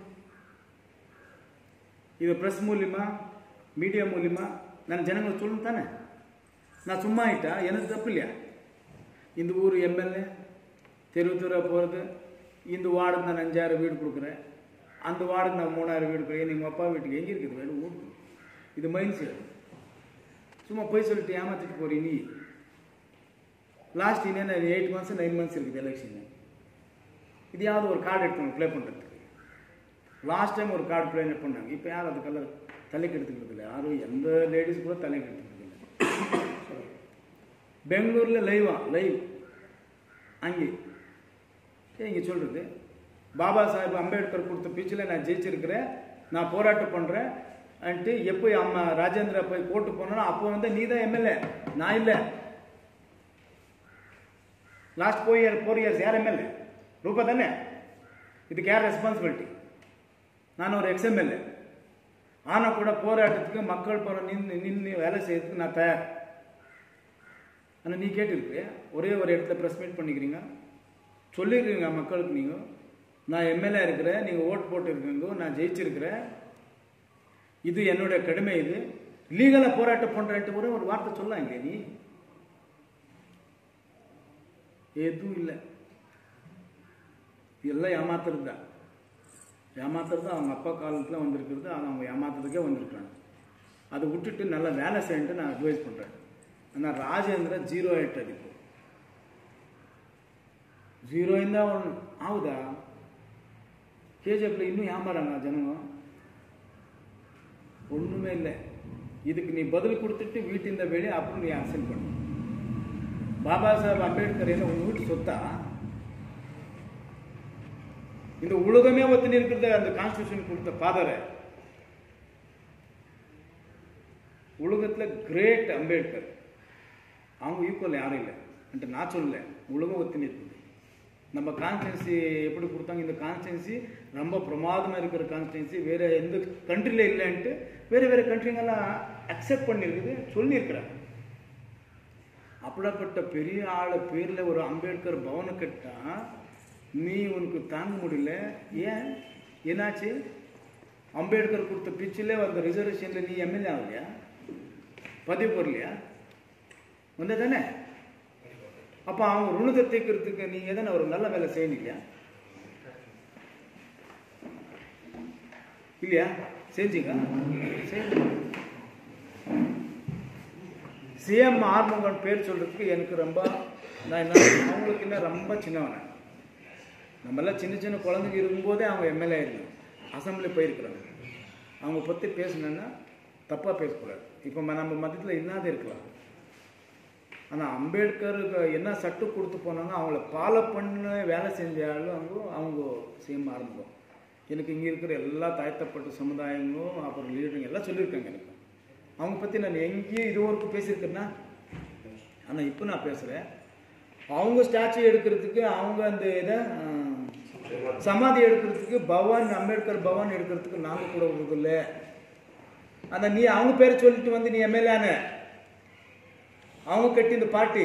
இது ப்ரெஸ் மூலியமா மீடியா மூலியமா நான் ஜனங்களை சொல்லணும் தானே. நான் சும்மா ஆயிட்டா எனக்கு தப்பு இல்லையா? இந்த ஊர் எம்எல்ஏ தெரு தெருவாக போகிறது, இந்த வார்டுக்கு நான் அஞ்சாயிரம் வீடு கொடுக்குறேன், அந்த வார்டுக்கு நான் மூணாயிரம் வீடு கொடுக்குறேன், எங்கள் அப்பா வீட்டுக்கு எங்கே இருக்குது வீடு வீடு. இது மைண்ட் செட். சும்மா போய் சொல்லிட்டு ஏமாற்றிட்டு போகிறீ நீ. லாஸ்ட் இன்னும் எயிட் மந்த்ஸ் நைன் மந்த்ஸ் இருக்குது எலெக்ஷன். இது யாவது ஒரு கார்டு எடுக்கணும் ப்ளே பண்ணுறதுக்கு. லாஸ்ட் டைம் ஒரு கார்டு ப்ளே பண்ணாங்க. இப்போ யாரும் அதுக்கெல்லாம் தலைக்கு எடுத்துக்கிறது இல்லை. யாரும் எந்த லேடிஸ் கூட தலைக்கு எடுத்துக்கிறது இல்லை. பெங்களூரில் லைவா லைவ் அங்கே இங்கே சொல்கிறது பாபா சாஹேப் அம்பேத்கர் கொடுத்த பீச்சில் நான் ஜெயிச்சிருக்கிறேன், நான் போராட்டம் பண்ணுறேன் அன்ட்டு எப்போ அம்மா ராஜேந்திரா போய் கோர்ட்டு போனோன்னா அப்போ வந்து நீ தான் எம்எல்ஏ, நான் இல்லை. Last four year four years யார் எம்எல்ஏ? ரூபா தானே. இதுக்கு யார் ரெஸ்பான்சிபிலிட்டி? நான் ஒரு எக்ஸ்எம்எல்ஏ. ஆனால் கூட போராட்டத்துக்கு மக்கள் போகிற நின்று நின்று வேலை செய்யறதுக்கு நான் தயார். ஆனால் நீ கேட்டிருக்கு ஒரே ஒரு இடத்துல ப்ரெஸ் மீட் பண்ணிக்கிறீங்க, சொல்லியிருக்கீங்க மக்களுக்கு நீங்கள் நான் எம்எல்ஏ இருக்கிறேன், நீங்கள் ஓட்டு போட்டு இருக்கீங்க, நான் ஜெயிச்சிருக்கிறேன், இது என்னுடைய கடமை, இது லீகலாக போராட்டம் பண்ணுறேன்ட்டு கூட ஒரு வார்த்தை சொல்லலாம் இங்கே. நீ எதுவும் இல்லை, எல்லாம் ஏமாத்துறது தான். ஏமாத்துறது அவங்க அப்பா காலத்தில் வந்திருக்கிறது, அது அவங்க ஏமாத்துறதுக்கே வந்திருக்காங்க. அதை விட்டுட்டு நல்லா வேலை செய்யணுட்டு நான் அட்வைஸ் பண்ணுறேன். ஆனால் ராஜேந்திர ஜீரோ ஆயிட்டு அடிப்பு ஜீரோ இருந்தால் ஒன்று ஆகுதா? கேஜிஎஃப்ல இன்னும் ஏமாறாங்க ஜனங்க, ஒன்றுமே இல்லை. இதுக்கு நீ பதில் கொடுத்துட்டு வீட்டிருந்த வெளியே அப்புறம் நீ அரசியல் பண்ணு. பாபா சாஹேப் அம்பேத்கர் என்ன உங்க வீட்டு சொத்தா? இந்த உலகமே ஒத்துன்னு இருக்கிறது அந்த கான்ஸ்டியூஷன் கொடுத்த ஃபாதரை. உலகத்தில் கிரேட் அம்பேத்கர், அவங்க ஈக்குவல் யாரும் இல்லை என்று நான் சொல்லல, உலகம் ஒத்துன்னு இருக்குது. நம்ம கான்ஸ்டியூன்சி எப்படி கொடுத்தாங்க, இந்த கான்ஸ்டியூன்சி ரொம்ப பிரமாதமாக இருக்கிற கான்ஸ்டியூன்சி வேறு எந்த கண்ட்ரியில் இல்லைன்ட்டு வேறு வேறு கண்ட்ரிங்கெல்லாம் அக்செப்ட் பண்ணியிருக்குது, சொல்லியிருக்கிறாங்க. அப்படிப்பட்ட பெரிய ஆளை பேரில் ஒரு அம்பேத்கர் பவனை கட்டா நீ உனக்கு தாங்க முடியல. ஏன் என்னாச்சு? அம்பேத்கர் கொடுத்த பிச்சில் அந்த ரிசர்வேஷனில் நீ எம்எல்ஏ ஆகலையா, பதிவு போடலையா? வந்த தானே. அப்போ அவங்க ருணத்தை தீர்க்கறதுக்கு நீங்கள் தானே ஒரு நல்ல வேலை செய்யணும் இல்லையா? இல்லையா? செஞ்சீங்க. சிஎம் ஆர்முகன் பேர் சொல்றதுக்கு எனக்கு ரொம்ப நான் என்ன அவங்களுக்கு என்ன ரொம்ப சின்னவன. நம்மளாம் சின்ன சின்ன குழந்தைங்க இருக்கும்போதே அவங்க எம்எல்ஏ இருந்தாங்க, அசம்பிளி போயிருக்கிறாங்க. அவங்க பற்றி பேசணுன்னா தப்பாக பேசக்கூடாது. இப்போ நம்ம மத்தியத்தில் இல்லாத இருக்கலாம். ஆனால் அம்பேத்கருக்கு என்ன சட்டம் கொடுத்து போனாங்க அவங்கள ஃபாலோ பண்ண வேலை செஞ்சாலும் அவங்க அவங்க சிஎம் ஆரம்பம். எனக்கு இங்கே இருக்கிற எல்லா தாழ்த்தப்பட்ட சமுதாயங்களும் அப்புறம் லீடருங்க எல்லாம் சொல்லியிருக்காங்க எனக்கு. அவங்க பற்றி நான் எங்கேயும் இது வரைக்கும் பேசியிருக்கேன்னா, ஆனால் இப்போ நான் பேசுகிறேன். அவங்க ஸ்டாச்சு எடுக்கிறதுக்கு அவங்க அந்த இதை சமாதி எடுக்கிறதுக்கு பவன் அம்பேத்கர் பவன் எடுக்கிறதுக்கு நாங்கள் கூட விடுறதில்ல. ஆனால் நீ அவங்க பேரை சொல்லிட்டு வந்து நீ எம்எல்ஏன அவங்க கட்டி இந்த பார்ட்டி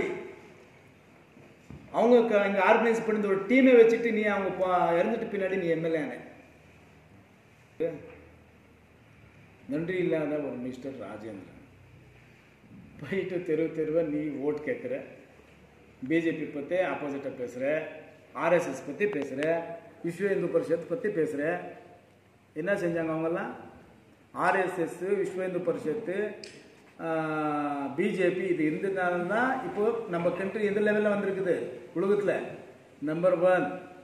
அவங்க இங்கே ஆர்கனைஸ் பண்ணி ஒரு டீமை வச்சுட்டு நீ அவங்க இறந்துட்டு பின்னாடி நீ எம்எல்ஏன. நன்றி இல்லாத ஒரு மிஸ்டர் ராஜேந்திரன் போயிட்டு தெரு தெருவை நீ ஓட்டு கேட்குற, பிஜேபி பற்றி ஆப்போசிட்டாக பேசுகிற, ஆர்எஸ்எஸ் பற்றி பேசுகிற, விஸ்வ இந்து பரிஷத் பற்றி பேசுகிற. என்ன செஞ்சாங்க அவங்கெல்லாம்? ஆர்எஸ்எஸ், விஸ்வ இந்து பரிஷத்து, பிஜேபி இது இருந்ததுனால தான் இப்போ நம்ம கண்ட்ரி எந்த லெவலில் வந்திருக்குது உலகத்தில் நம்பர் ஒன்.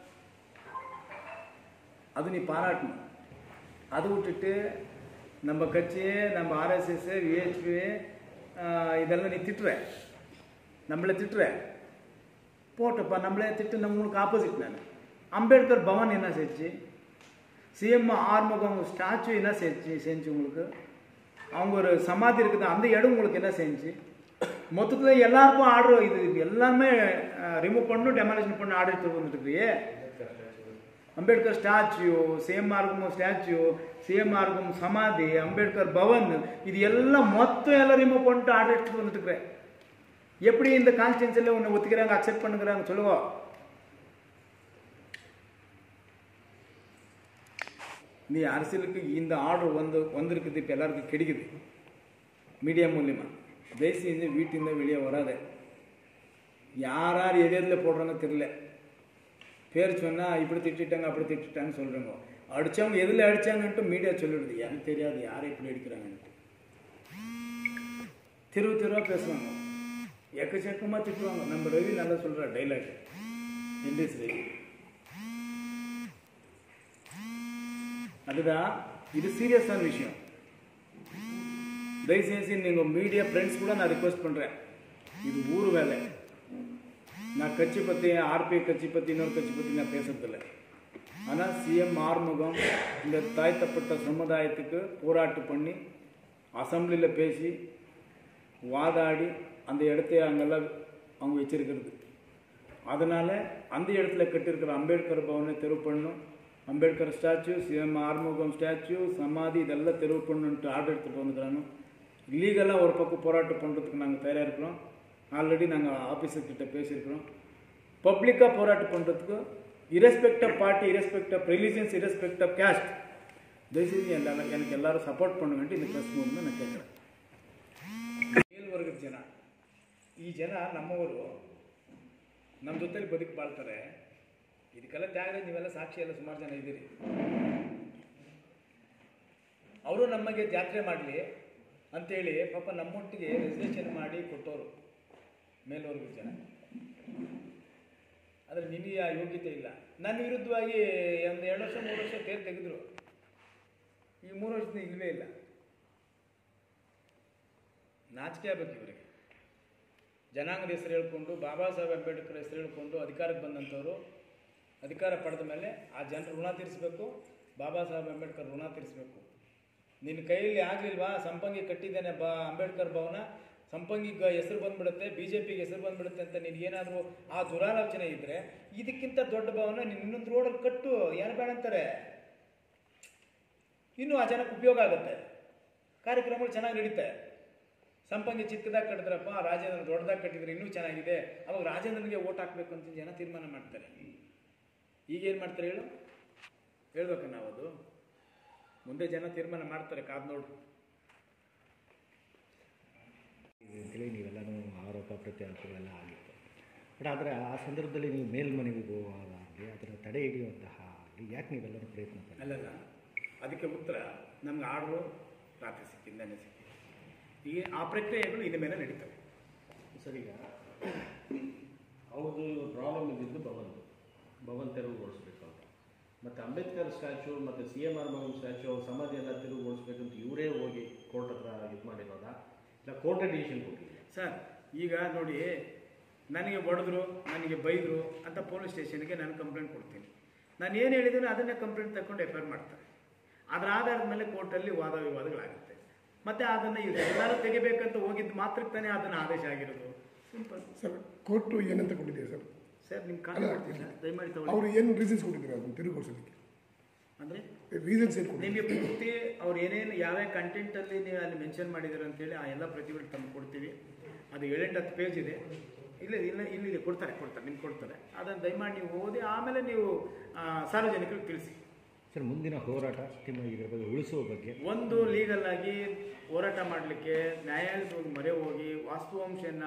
அது நீ பாராட்டணும். அது விட்டுட்டு நம்ம கட்சி, நம்ம ஆர்எஸ்எஸ், விஹெச்பி இதெல்லாம் நீ திட்டுற, நம்மளை திட்டுற. போட்டப்பா நம்மளே திட்டு, நம்மளுக்கு ஆப்போசிட். நான் அம்பேத்கர் பவன் என்ன செஞ்சு, சிஎம் ஆறுமுகம் ஸ்டாச்சு என்ன செஞ்சு செஞ்சு உங்களுக்கு, அவங்க ஒரு சமாதி இருக்குது அந்த இடம் உங்களுக்கு என்ன செஞ்சு, மொத்தத்தில் எல்லாருக்கும் ஆர்டர் இது எல்லாமே ரிமூவ் பண்ணணும், டெமாலிஷன் பண்ண ஆர்டர் எடுத்து வந்துட்டுருக்கியே. Ambedkar statue, CM Arumugam statue, CM Arumugam சமாதி, அம்பேத்கர் பவன், இது எல்லாம் மொத்தம் எல்லாம் ரிமூவ் பண்ணிட்டு ஆர்டர் எடுத்துட்டு வந்துட்டு இருக்கிறேன். எப்படி இந்த கான்ஸ்டியூன்சியில் உன்னை ஒத்துக்கிறாங்க, அக்செப்ட் பண்ணுங்கிறாங்க சொல்லுவோம். நீ அரசியலுக்கு இந்த ஆர்டர் வந்து வந்திருக்குது, இப்போ எல்லாருக்கும் கிடைக்குது மீடியா மூலியமாக. தயவு செஞ்சு வீட்டில் வெளியே வராத. யார் யார் எது எதில் போடுறாங்க தெரியல. பேர் சொன்னால் இப்படி திட்டாங்க அப்படி திட்டாங்கன்னு சொல்கிறாங்க. அடித்தவங்க எதில் அடித்தாங்கன்ட்டு மீடியா சொல்லிடுது. எனக்கு தெரியாது யாரை இப்படி அடிக்கிறாங்கன்ட்டு. தெருவு தெருவாக பேசுவாங்க, எக்கச்சக்கமாக திட்டுவாங்க. நம்ம ரவி நல்லா சொல்கிற டைலாக் இண்டிஸ் ரவி. அதுதான் இது சீரியஸான விஷயம். தயவுசெய்து நீங்கள் மீடியா ஃப்ரெண்ட்ஸ் கூட நான் ரிக்வெஸ்ட் பண்ணுறேன், இது ஊர் வேலை. நான் கட்சிப்பற்றி ஆர்பி கட்சிப்பற்றி இன்னொரு கட்சிப்பற்றி நான் பேசுறதில்லை. ஆனால் சிஎம் ஆறுமுகம் இந்த தாழ்த்தப்பட்ட சமுதாயத்துக்கு போராட்டம் பண்ணி அசம்பிளியில் பேசி வாதாடி அந்த இடத்தை அங்கெல்லாம் அவங்க வச்சிருக்கிறது. அதனால் அந்த இடத்துல கட்டியிருக்கிற அம்பேத்கர் பவனை தெருவு பண்ணணும், Ambedkar statue, CM Arumugam statue, சமாதி இதெல்லாம் தெருவு பண்ணணுன்ட்டு ஆர்டர் எடுத்துகிட்டு வந்துக்கிறாங்க. லீகலாக ஒரு பக்கம் போராட்டம் பண்ணுறதுக்கு நாங்கள் தயாராக இருக்கிறோம். ஆல்ரெடி நாங்கள் ஆஃபீஸர்கிட்ட பேசியிருக்கிறோம். பப்ளிக்காக போராட்டம் பண்ணுறதுக்கு respect of party, respect of religions, respect of caste தயவுசெய்து எல்லாரும் எனக்கு எல்லாரும் சப்பೋರ್ಟ್ பண்ணுங்கಂತ இந்த ಪ್ರೆಸ್ ಮೂವ್ಮೆಂಟ್ ನಾನು ಕೇಳ್ತೇನೆ. ಮೇಲ್ವರ್ಗದ ಜನ, ಈ ಜನ ನಮ್ಮವರು ನಮ್ಮ ಜೊತೆಲಿ ಬದುಕು ಬಾಳ್ತಾರೆ. ಇದಕ್ಕೆಲ್ಲ ತ್ಯಾಗರಾಜ್ ನೀವೆಲ್ಲ ಸಾಕ್ಷಿ ಎಲ್ಲ ಸುಮಾರು ಜನ ಇದ್ದೀರಿ. ಅವರು ನಮಗೆ ಜಾತ್ರೆ ಮಾಡಲಿ ಅಂತೇಳಿ ಪಾಪ ನಮ್ಮೊಟ್ಟಿಗೆ ರಿಸರ್ವೇಷನ್ ಮಾಡಿ ಕೊಟ್ಟವರು ಮೇಲ್ವರ್ಗದ ಜನ. ಆದರೆ ನಿಮಗೆ ಆ ಯೋಗ್ಯತೆ ಇಲ್ಲ. ನನ್ನ ವಿರುದ್ಧವಾಗಿ ಒಂದು ಎರಡು ವರ್ಷ ಮೂರು ವರ್ಷ ತೇರು ತೆಗೆದ್ರು. ಈ ಮೂರು ವರ್ಷದ ಇಲ್ಲವೇ ಇಲ್ಲ. ನಾಚಿಕೆ ಆಗಬೇಕು ಇವರಿಗೆ. ಜನಾಂಗದ ಹೆಸರು ಹೇಳ್ಕೊಂಡು, ಬಾಬಾ ಸಾಹೇಬ್ ಅಂಬೇಡ್ಕರ್ ಹೆಸರು ಹೇಳ್ಕೊಂಡು ಅಧಿಕಾರಕ್ಕೆ ಬಂದಂಥವ್ರು ಅಧಿಕಾರ ಪಡೆದ ಮೇಲೆ ಆ ಜನರು ಋಣ ತೀರಿಸಬೇಕು. ಬಾಬಾ ಸಾಹೇಬ್ ಅಂಬೇಡ್ಕರ್ ಋಣ ತೀರಿಸಬೇಕು. ನಿನ್ನ ಕೈಯಲ್ಲಿ ಆಗಲಿಲ್ವಾ, ಸಂಪಂಗಿ ಕಟ್ಟಿದ್ದೇನೆ ಬಾ ಅಂಬೇಡ್ಕರ್ ಭವನ, ಸಂಪಂಗಿಗೆ ಹೆಸರು ಬಂದುಬಿಡುತ್ತೆ, ಬಿ ಜೆ ಪಿಗೆ ಹೆಸರು ಬಂದುಬಿಡುತ್ತೆ ಅಂತ ನಿನಗೇನಾದರೂ ಆ ದುರಾಲೋಚನೆ ಇದ್ದರೆ ಇದಕ್ಕಿಂತ ದೊಡ್ಡ ಭವನ ನೀನು ಇನ್ನೊಂದು ರೋಡಲ್ಲಿ ಕಟ್ಟು, ಏನು ಬೇಡ ಅಂತಾರೆ. ಇನ್ನೂ ಆ ಜನಕ್ಕೆ ಉಪಯೋಗ ಆಗುತ್ತೆ, ಕಾರ್ಯಕ್ರಮಗಳು ಚೆನ್ನಾಗಿ ನಡೀತೆ. ಸಂಪಂಗಿ ಚಿಕ್ಕದಾಗಿ ಕಟ್ಟಿದ್ರಪ್ಪ, ರಾಜೇಂದ್ರ ದೊಡ್ಡದಾಗಿ ಕಟ್ಟಿದ್ರೆ ಇನ್ನೂ ಚೆನ್ನಾಗಿದೆ, ಅವಾಗ ರಾಜೇಂದ್ರನಿಗೆ ಓಟ್ ಹಾಕಬೇಕು ಅಂತ ಜನ ತೀರ್ಮಾನ ಮಾಡ್ತಾರೆ. ಈಗೇನು ಮಾಡ್ತಾರೆ ಹೇಳು, ಹೇಳ್ಬೇಕು ನಾವು. ಅದು ಮುಂದೆ ಜನ ತೀರ್ಮಾನ ಮಾಡ್ತಾರೆ, ಕಾದು ನೋಡು ಅಂತೇಳಿ ನೀವೆಲ್ಲನೂ ಆರೋಪ ಪ್ರತ್ಯಾರೋಪಗಳೆಲ್ಲ ಆಗಿತ್ತು. ಬಟ್ ಆದರೆ ಆ ಸಂದರ್ಭದಲ್ಲಿ ನೀವು ಮೇಲ್ಮನೆಗೆ ಹೋಗುವಾಗಲಿ ಅದರ ತಡೆ ಹಿಡಿಯುವಂತಹ ಆಗಲಿ ಯಾಕೆ ನೀವೆಲ್ಲರೂ ಪ್ರಯತ್ನ ಪಡಿ? ಅಲ್ಲಲ್ಲ, ಅದಕ್ಕೆ ಉತ್ತರ ನಮ್ಗೆ ಆರ್ಡ್ರು ರಾತ್ರಿ ಸಿಕ್ಕಿಂದ ನೆನೆ ಸಿಕ್ಕಿ. ಈಗ ಆ ಪ್ರಕ್ರಿಯೆಗಳು ಇನ್ನು ಮೇಲೆ ನಡೀತವೆ. ಸರ್, ಈಗ ಅವ್ರದ್ದು ಪ್ರಾಬ್ಲಮ್ ಇದ್ದಿದ್ದು ಭವನ್ ಭವನ್ ತೆರವುಗೊಳಿಸ್ಬೇಕು ಅಂತ, ಮತ್ತು ಅಂಬೇಡ್ಕರ್ ಸ್ಟ್ಯಾಚು ಮತ್ತು C M R Bhavan statue ಅವ್ರ ಸಮಾಧಿ ಎಲ್ಲ ತೆರವುಗೊಳಿಸ್ಬೇಕಂತ ಇವರೇ ಹೋಗಿ ಕೋರ್ಟ್ ಹತ್ರ ಇದು ಮಾಡಿರೋದಾ, ಇಲ್ಲ ಕೋರ್ಟೇ ಡಿಸಿಷನ್ ಕೊಟ್ಟಿಲ್ಲ? ಸರ್, ಈಗ ನೋಡಿ, ನನಗೆ ಹೊಡೆದ್ರು, ನನಗೆ ಬೈದರು ಅಂತ ಪೊಲೀಸ್ ಸ್ಟೇಷನ್ಗೆ ನಾನು ಕಂಪ್ಲೇಂಟ್ ಕೊಡ್ತೀನಿ. ನಾನು ಏನು ಹೇಳಿದ್ದೀನಿ ಅದನ್ನೇ ಕಂಪ್ಲೇಂಟ್ ತಗೊಂಡು ಎಫ್ ಐ ಆರ್ ಮಾಡ್ತಾರೆ. ಅದರ ಆಧಾರದ ಮೇಲೆ ಕೋರ್ಟಲ್ಲಿ ವಾದ ವಿವಾದಗಳಾಗುತ್ತೆ. ಮತ್ತು ಅದನ್ನು ಎಲ್ಲರೂ ತೆಗಿಬೇಕಂತ ಹೋಗಿದ್ದು ಮಾತ್ರಕ್ಕೆ ತಾನೇ ಅದನ್ನು ಆದೇಶ ಆಗಿರೋದು. Simple sir. ಕೋರ್ಟು ಏನಂತ ಕೊಟ್ಟಿದ್ದೀರಾ ಸರ್? ಸರ್, ನಿಮ್ಗೆ ಕಾಲ್ ಮಾಡ್ತೀನಿ, ದಯಮಾಡಿ ತಗೊಳ್ಳಿ. ಅವರು ಏನು ರೀಸನ್ಸ್ ಕೊಟ್ಟಿದ್ದೀರಾ ಅದನ್ನು ತಿರುಗಿಸೋದಕ್ಕೆ? ಅಂದರೆ ರೀಸನ್ಸ್ ಏನು ಕೊಟ್ಟಿದ್ದೀರಾ? ನಿಮಗೆ ಪೂರ್ತಿ ಅವ್ರು ಏನೇನು ಯಾವ್ಯಾವ ಕಂಟೆಂಟಲ್ಲಿ ನೀವು ಅಲ್ಲಿ ಮೆನ್ಷನ್ ಮಾಡಿದ್ದೀರ ಅಂತೇಳಿ ಆ ಎಲ್ಲ ಪ್ರತಿಗಳು ತಂದು ಕೊಡ್ತೀವಿ. ಅದು ಏಳೆಂಟು ಹತ್ತು ಪೇಜ್ ಇದೆ. ಇಲ್ಲ ಇಲ್ಲ ಇಲ್ಲಿ ಕೊಡ್ತಾರೆ ಕೊಡ್ತಾರೆ ನಿಮ್ಗೆ ಕೊಡ್ತಾರೆ. ಅದನ್ನು ದಯಮಾಡಿ ನೀವು ಓದಿ ಆಮೇಲೆ ನೀವು ಸಾರ್ವಜನಿಕರಿಗೆ ತಿಳಿಸಿ. ಸರ್, ಮುಂದಿನ ಹೋರಾಟ ನಿಮ್ಮ ಇದರ ಬಗ್ಗೆ ಉಳಿಸುವ ಬಗ್ಗೆ ಒಂದು ಲೀಗಲ್ ಆಗಿ ಹೋರಾಟ ಮಾಡಲಿಕ್ಕೆ ನ್ಯಾಯಾಲಯದ ಹೋಗಿ ಮೊರೆ ಹೋಗಿ ವಾಸ್ತವಾಂಶನ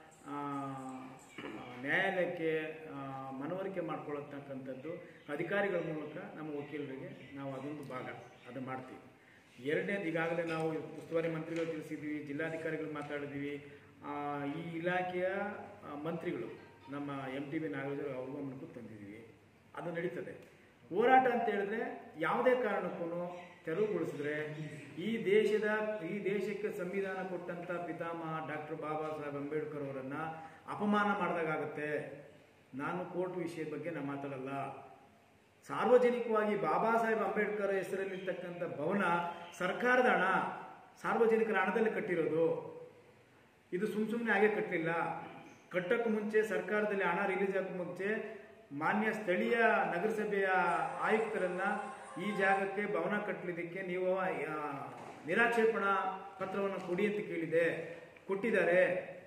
ನ್ಯಾಯಾಲಯಕ್ಕೆ ಮನವರಿಕೆ ಮಾಡ್ಕೊಳ್ಳತಕ್ಕಂಥದ್ದು ಅಧಿಕಾರಿಗಳ ಮೂಲಕ ನಮ್ಮ ವಕೀಲರಿಗೆ ನಾವು ಅದೊಂದು ಭಾಗ ಅದು ಮಾಡ್ತೀವಿ. ಎರಡನೇದು, ಈಗಾಗಲೇ ನಾವು ಉಸ್ತುವಾರಿ ಮಂತ್ರಿಗಳು ತಿಳಿಸಿದ್ದೀವಿ, ಜಿಲ್ಲಾಧಿಕಾರಿಗಳು ಮಾತಾಡಿದ್ದೀವಿ, ಈ ಇಲಾಖೆಯ ಮಂತ್ರಿಗಳು ನಮ್ಮ ಎಂ ಟಿ ಬಿ ನಾಗರಾಜ್ ಅವ್ರಿಗೂ ಗಮನಕ್ಕೂ ತಂದಿದ್ದೀವಿ. ಅದು ನಡೀತದೆ. ಹೋರಾಟ ಅಂತ ಹೇಳಿದ್ರೆ ಯಾವುದೇ ಕಾರಣಕ್ಕೂ ತೆರವುಗೊಳಿಸಿದ್ರೆ ಈ ದೇಶದ ಈ ದೇಶಕ್ಕೆ ಸಂವಿಧಾನ ಕೊಟ್ಟಂಥ ಪಿತಾಮಹ ಡಾಕ್ಟರ್ ಬಾಬಾ ಸಾಹೇಬ್ ಅಂಬೇಡ್ಕರ್ ಅವರನ್ನು ಅಪಮಾನ ಮಾಡಿದಾಗುತ್ತೆ. ನಾನು ಕೋರ್ಟ್ ವಿಷಯದ ಬಗ್ಗೆ ನಾನು ಮಾತಾಡಲ್ಲ. ಸಾರ್ವಜನಿಕವಾಗಿ ಬಾಬಾ ಸಾಹೇಬ್ ಅಂಬೇಡ್ಕರ್ ಹೆಸರಲ್ಲಿರ್ತಕ್ಕಂಥ ಭವನ ಸರ್ಕಾರದ ಹಣ, ಸಾರ್ವಜನಿಕರ ಹಣದಲ್ಲಿ ಕಟ್ಟಿರೋದು. ಇದು ಸುಮ್ಮ ಸುಮ್ಮನೆ ಹಾಗೆ ಕಟ್ಟಲಿಲ್ಲ. ಕಟ್ಟಕ್ಕೆ ಮುಂಚೆ ಸರ್ಕಾರದಲ್ಲಿ ಹಣ ರಿಲೀಸ್ ಆಗೋಕ್ಕೆ ಮುಂಚೆ ಮಾನ್ಯ ಸ್ಥಳೀಯ ನಗರಸಭೆಯ ಆಯುಕ್ತರನ್ನು ಈ ಜಾಗಕ್ಕೆ ಭವನ ಕಟ್ಟಲಿದ್ದಕ್ಕೆ ನೀವು ನಿರಾಕ್ಷೇಪಣಾ ಪತ್ರವನ್ನು ಕೊಡಿ ಅಂತ ಕೇಳಿದೆ, ಕೊಟ್ಟಿದ್ದಾರೆ.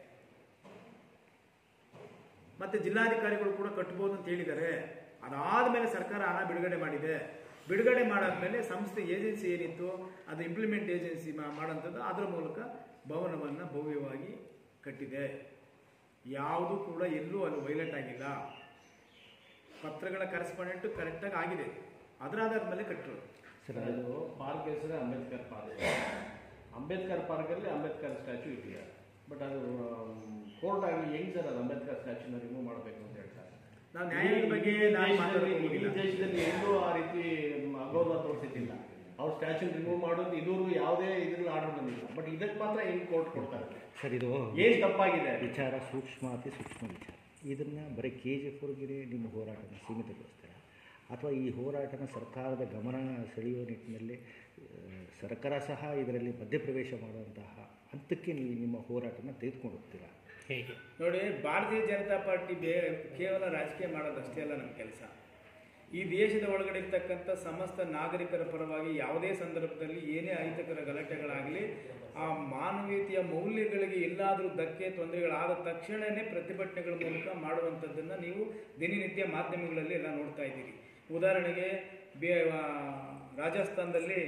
ಮತ್ತು ಜಿಲ್ಲಾಧಿಕಾರಿಗಳು ಕೂಡ ಕಟ್ಬೋದು ಅಂತ ಹೇಳಿದ್ದಾರೆ. ಅದಾದ ಮೇಲೆ ಸರ್ಕಾರ ಹಣ ಬಿಡುಗಡೆ ಮಾಡಿದೆ. ಬಿಡುಗಡೆ ಮಾಡಾದ್ಮೇಲೆ ಸಂಸ್ಥೆ ಏಜೆನ್ಸಿ ಏನಿತ್ತು ಅದು ಇಂಪ್ಲಿಮೆಂಟ್ ಏಜೆನ್ಸಿ ಮಾಡೋಂಥದ್ದು, ಅದರ ಮೂಲಕ ಭವನವನ್ನು ಭವ್ಯವಾಗಿ ಕಟ್ಟಿದೆ. ಯಾವುದೂ ಕೂಡ ಎಲ್ಲೂ ಅಲ್ಲಿ ವೈಲೇಟ್ ಆಗಿಲ್ಲ. ಪತ್ರಗಳ ಕರೆಸ್ಪಾಂಡೆಂಟು ಕರೆಕ್ಟಾಗಿ ಆಗಿದೆ. ಅದರ ಆಧಾರದ ಮೇಲೆ ಕಟ್ಟರು. ಸರ್, ಅದು ಪಾರ್ಕ್ ಹೆಸರು ಅಂಬೇಡ್ಕರ್ ಪಾರ್ಕ್. ಅಂಬೇಡ್ಕರ್ ಪಾರ್ಕಲ್ಲಿ ಅಂಬೇಡ್ಕರ್ ಸ್ಟ್ಯಾಚು ಇಟ್ಟಿದ್ದಾರೆ. ಬಟ್ ಅದು ಕೋರ್ಟ್ ಆಗಿ ಹೆಂಗ್ ಸರ್ ಅದು ಅಂಬೇಡ್ಕರ್ ಸ್ಟ್ಯಾಚ್ಯೂನ ರಿಮೂವ್ ಮಾಡಬೇಕು ಅಂತ ಹೇಳ್ತಾರೆ. ನಾವು ನ್ಯಾಯದ ಬಗ್ಗೆ ಈ ದೇಶದಲ್ಲಿ ಎಲ್ಲೂ ಆ ರೀತಿ ಅಗೌರವ ತೋರಿಸಿದ್ದಿಲ್ಲ. ಅವ್ರ ಸ್ಟ್ಯಾಚ್ಯೂ ರಿಮೂವ್ ಮಾಡೋದು ಇದುವರೆಗೂ ಯಾವುದೇ ಇದ್ರಲ್ಲಿ ಆರ್ಡರ್ ಬಂದಿಲ್ಲ. ಬಟ್ ಇದಕ್ಕೆ ಮಾತ್ರ ಹೆಂಗ್ ಕೋರ್ಟ್ ಕೊಡ್ತಾರೆ ಸರ್? ಇದು ಏನು ತಪ್ಪಾಗಿದೆ? ವಿಚಾರ ಸೂಕ್ಷ್ಮ, ಅತಿ ಸೂಕ್ಷ್ಮ ವಿಚಾರ. ಇದನ್ನು ಬರೀ ಕೆ ಜಿ ಎಫ್ವರೆಗೆ ನಿಮ್ಮ ಹೋರಾಟನ ಸೀಮಿತಗೊಳಿಸ್ತೀರಾ ಅಥವಾ ಈ ಹೋರಾಟನ ಸರ್ಕಾರದ ಗಮನ ಸೆಳೆಯುವ ನಿಟ್ಟಿನಲ್ಲಿ ಸರ್ಕಾರ ಸಹ ಇದರಲ್ಲಿ ಮಧ್ಯಪ್ರವೇಶ ಮಾಡುವಂತಹ ಹಂತಕ್ಕೆ ನೀವು ನಿಮ್ಮ ಹೋರಾಟನ ತೆಗೆದುಕೊಂಡು ಹೋಗ್ತೀರಾ ಹೇಗೆ? ನೋಡಿ, ಭಾರತೀಯ ಜನತಾ ಪಾರ್ಟಿ ಬೇ ಕೇವಲ ರಾಜಕೀಯ ಮಾಡೋದಷ್ಟೇ ಅಲ್ಲ ನಮ್ಮ ಕೆಲಸ. ಈ ದೇಶದ ಒಳಗಡೆ ಇರ್ತಕ್ಕಂಥ ಸಮಸ್ತ ನಾಗರಿಕರ ಪರವಾಗಿ ಯಾವುದೇ ಸಂದರ್ಭದಲ್ಲಿ ಏನೇ ಅಹಿತಕರ ಗಲಾಟೆಗಳಾಗಲಿ, ಆ ಮಾನವೀಯತೆಯ ಮೌಲ್ಯಗಳಿಗೆ ಎಲ್ಲಾದರೂ ಧಕ್ಕೆ ತೊಂದರೆಗಳಾದ ತಕ್ಷಣವೇ ಪ್ರತಿಭಟನೆಗಳ ಮೂಲಕ ಮಾಡುವಂಥದ್ದನ್ನು ನೀವು ದಿನನಿತ್ಯ ಮಾಧ್ಯಮಗಳಲ್ಲಿ ಎಲ್ಲ ನೋಡ್ತಾ ಇದ್ದೀರಿ. ಉದಾಹರಣೆಗೆ ಬೇ ರಾಜಸ್ಥಾನದಲ್ಲಿ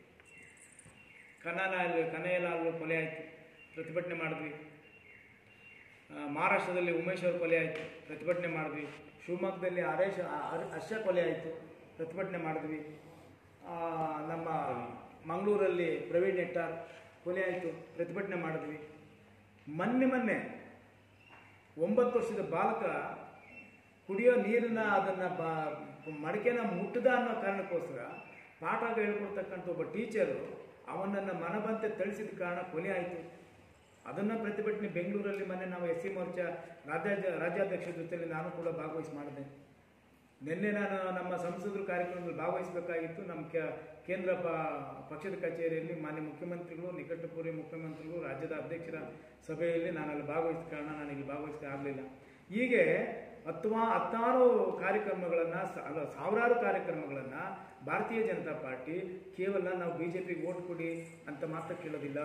ಕನಾಲಾಲ್ ಕನಯ್ಯಲಾಲ್ ಕೊಲೆ ಆಯಿತು, ಪ್ರತಿಭಟನೆ ಮಾಡಿದ್ವಿ. ಮಹಾರಾಷ್ಟ್ರದಲ್ಲಿ ಉಮೇಶ್ ಅವ್ರ ಕೊಲೆ ಆಯಿತು, ಪ್ರತಿಭಟನೆ ಮಾಡಿದ್ವಿ. ಶಿವಮೊಗ್ಗದಲ್ಲಿ ಹರೇಶ್ ಹರ್ಷ ಕೊಲೆ ಆಯಿತು, ಪ್ರತಿಭಟನೆ ಮಾಡಿದ್ವಿ. ನಮ್ಮ ಮಂಗಳೂರಲ್ಲಿ ಪ್ರವೀಣ್ ನೆಟ್ಟಾರ್ ಕೊಲೆ ಆಯಿತು, ಪ್ರತಿಭಟನೆ ಮಾಡಿದ್ವಿ. ಮೊನ್ನೆ ಮೊನ್ನೆ ಒಂಬತ್ತು ವರ್ಷದ ಬಾಲಕ ಕುಡಿಯೋ ನೀರನ್ನ ಅದನ್ನು ಬಾ ಮಡಿಕೆನ ಮುಟ್ಟದ ಅನ್ನೋ ಕಾರಣಕ್ಕೋಸ್ಕರ ಪಾಠ ಹೇಳ್ಕೊಡ್ತಕ್ಕಂಥ ಒಬ್ಬ ಟೀಚರು ಅವನನ್ನು ಮನಬಂತೆ ಥಳಿಸಿದ ಕಾರಣ ಕೊಲೆ ಆಯಿತು. ಅದನ್ನು ಪ್ರತಿಭಟನೆ ಬೆಂಗಳೂರಲ್ಲಿ ಮೊನ್ನೆ ನಾವು ಎಸ್ ಸಿ ಮೋರ್ಚಾ ರಾಜ್ಯ ರಾಜ್ಯಾಧ್ಯಕ್ಷರ ಜೊತೆಯಲ್ಲಿ ನಾನು ಕೂಡ ಭಾಗವಹಿಸಿ ಮಾಡಿದೆ. ನಿನ್ನೆ ನಾನು ನಮ್ಮ ಸಂಸದರು ಕಾರ್ಯಕ್ರಮದಲ್ಲಿ ಭಾಗವಹಿಸಬೇಕಾಗಿತ್ತು. ನಮ್ಮ ಕೇಂದ್ರ ಪ ಪಕ್ಷದ ಕಚೇರಿಯಲ್ಲಿ ಮಾನ್ಯ ಮುಖ್ಯಮಂತ್ರಿಗಳು, ನಿಕಟಪೂರ್ವ ಮುಖ್ಯಮಂತ್ರಿಗಳು, ರಾಜ್ಯದ ಅಧ್ಯಕ್ಷರ ಸಭೆಯಲ್ಲಿ ನಾನು ಅಲ್ಲಿ ಭಾಗವಹಿಸಿದ ಕಾರಣ ನಾನು ಇಲ್ಲಿ ಭಾಗವಹಿಸಲಿಕ್ಕೆ ಆಗಲಿಲ್ಲ. ಹೀಗೆ ಅಥವಾ ಹತ್ತಾರು ಕಾರ್ಯಕ್ರಮಗಳನ್ನು ಅಲ್ಲ ಸಾವಿರಾರು ಕಾರ್ಯಕ್ರಮಗಳನ್ನು ಭಾರತೀಯ ಜನತಾ ಪಾರ್ಟಿ ಕೇವಲ ನಾವು ಬಿ ಜೆ ಪಿಗೆ ಓಟ್ ಕೊಡಿ ಅಂತ ಮಾತ್ರ ಕೇಳೋದಿಲ್ಲ.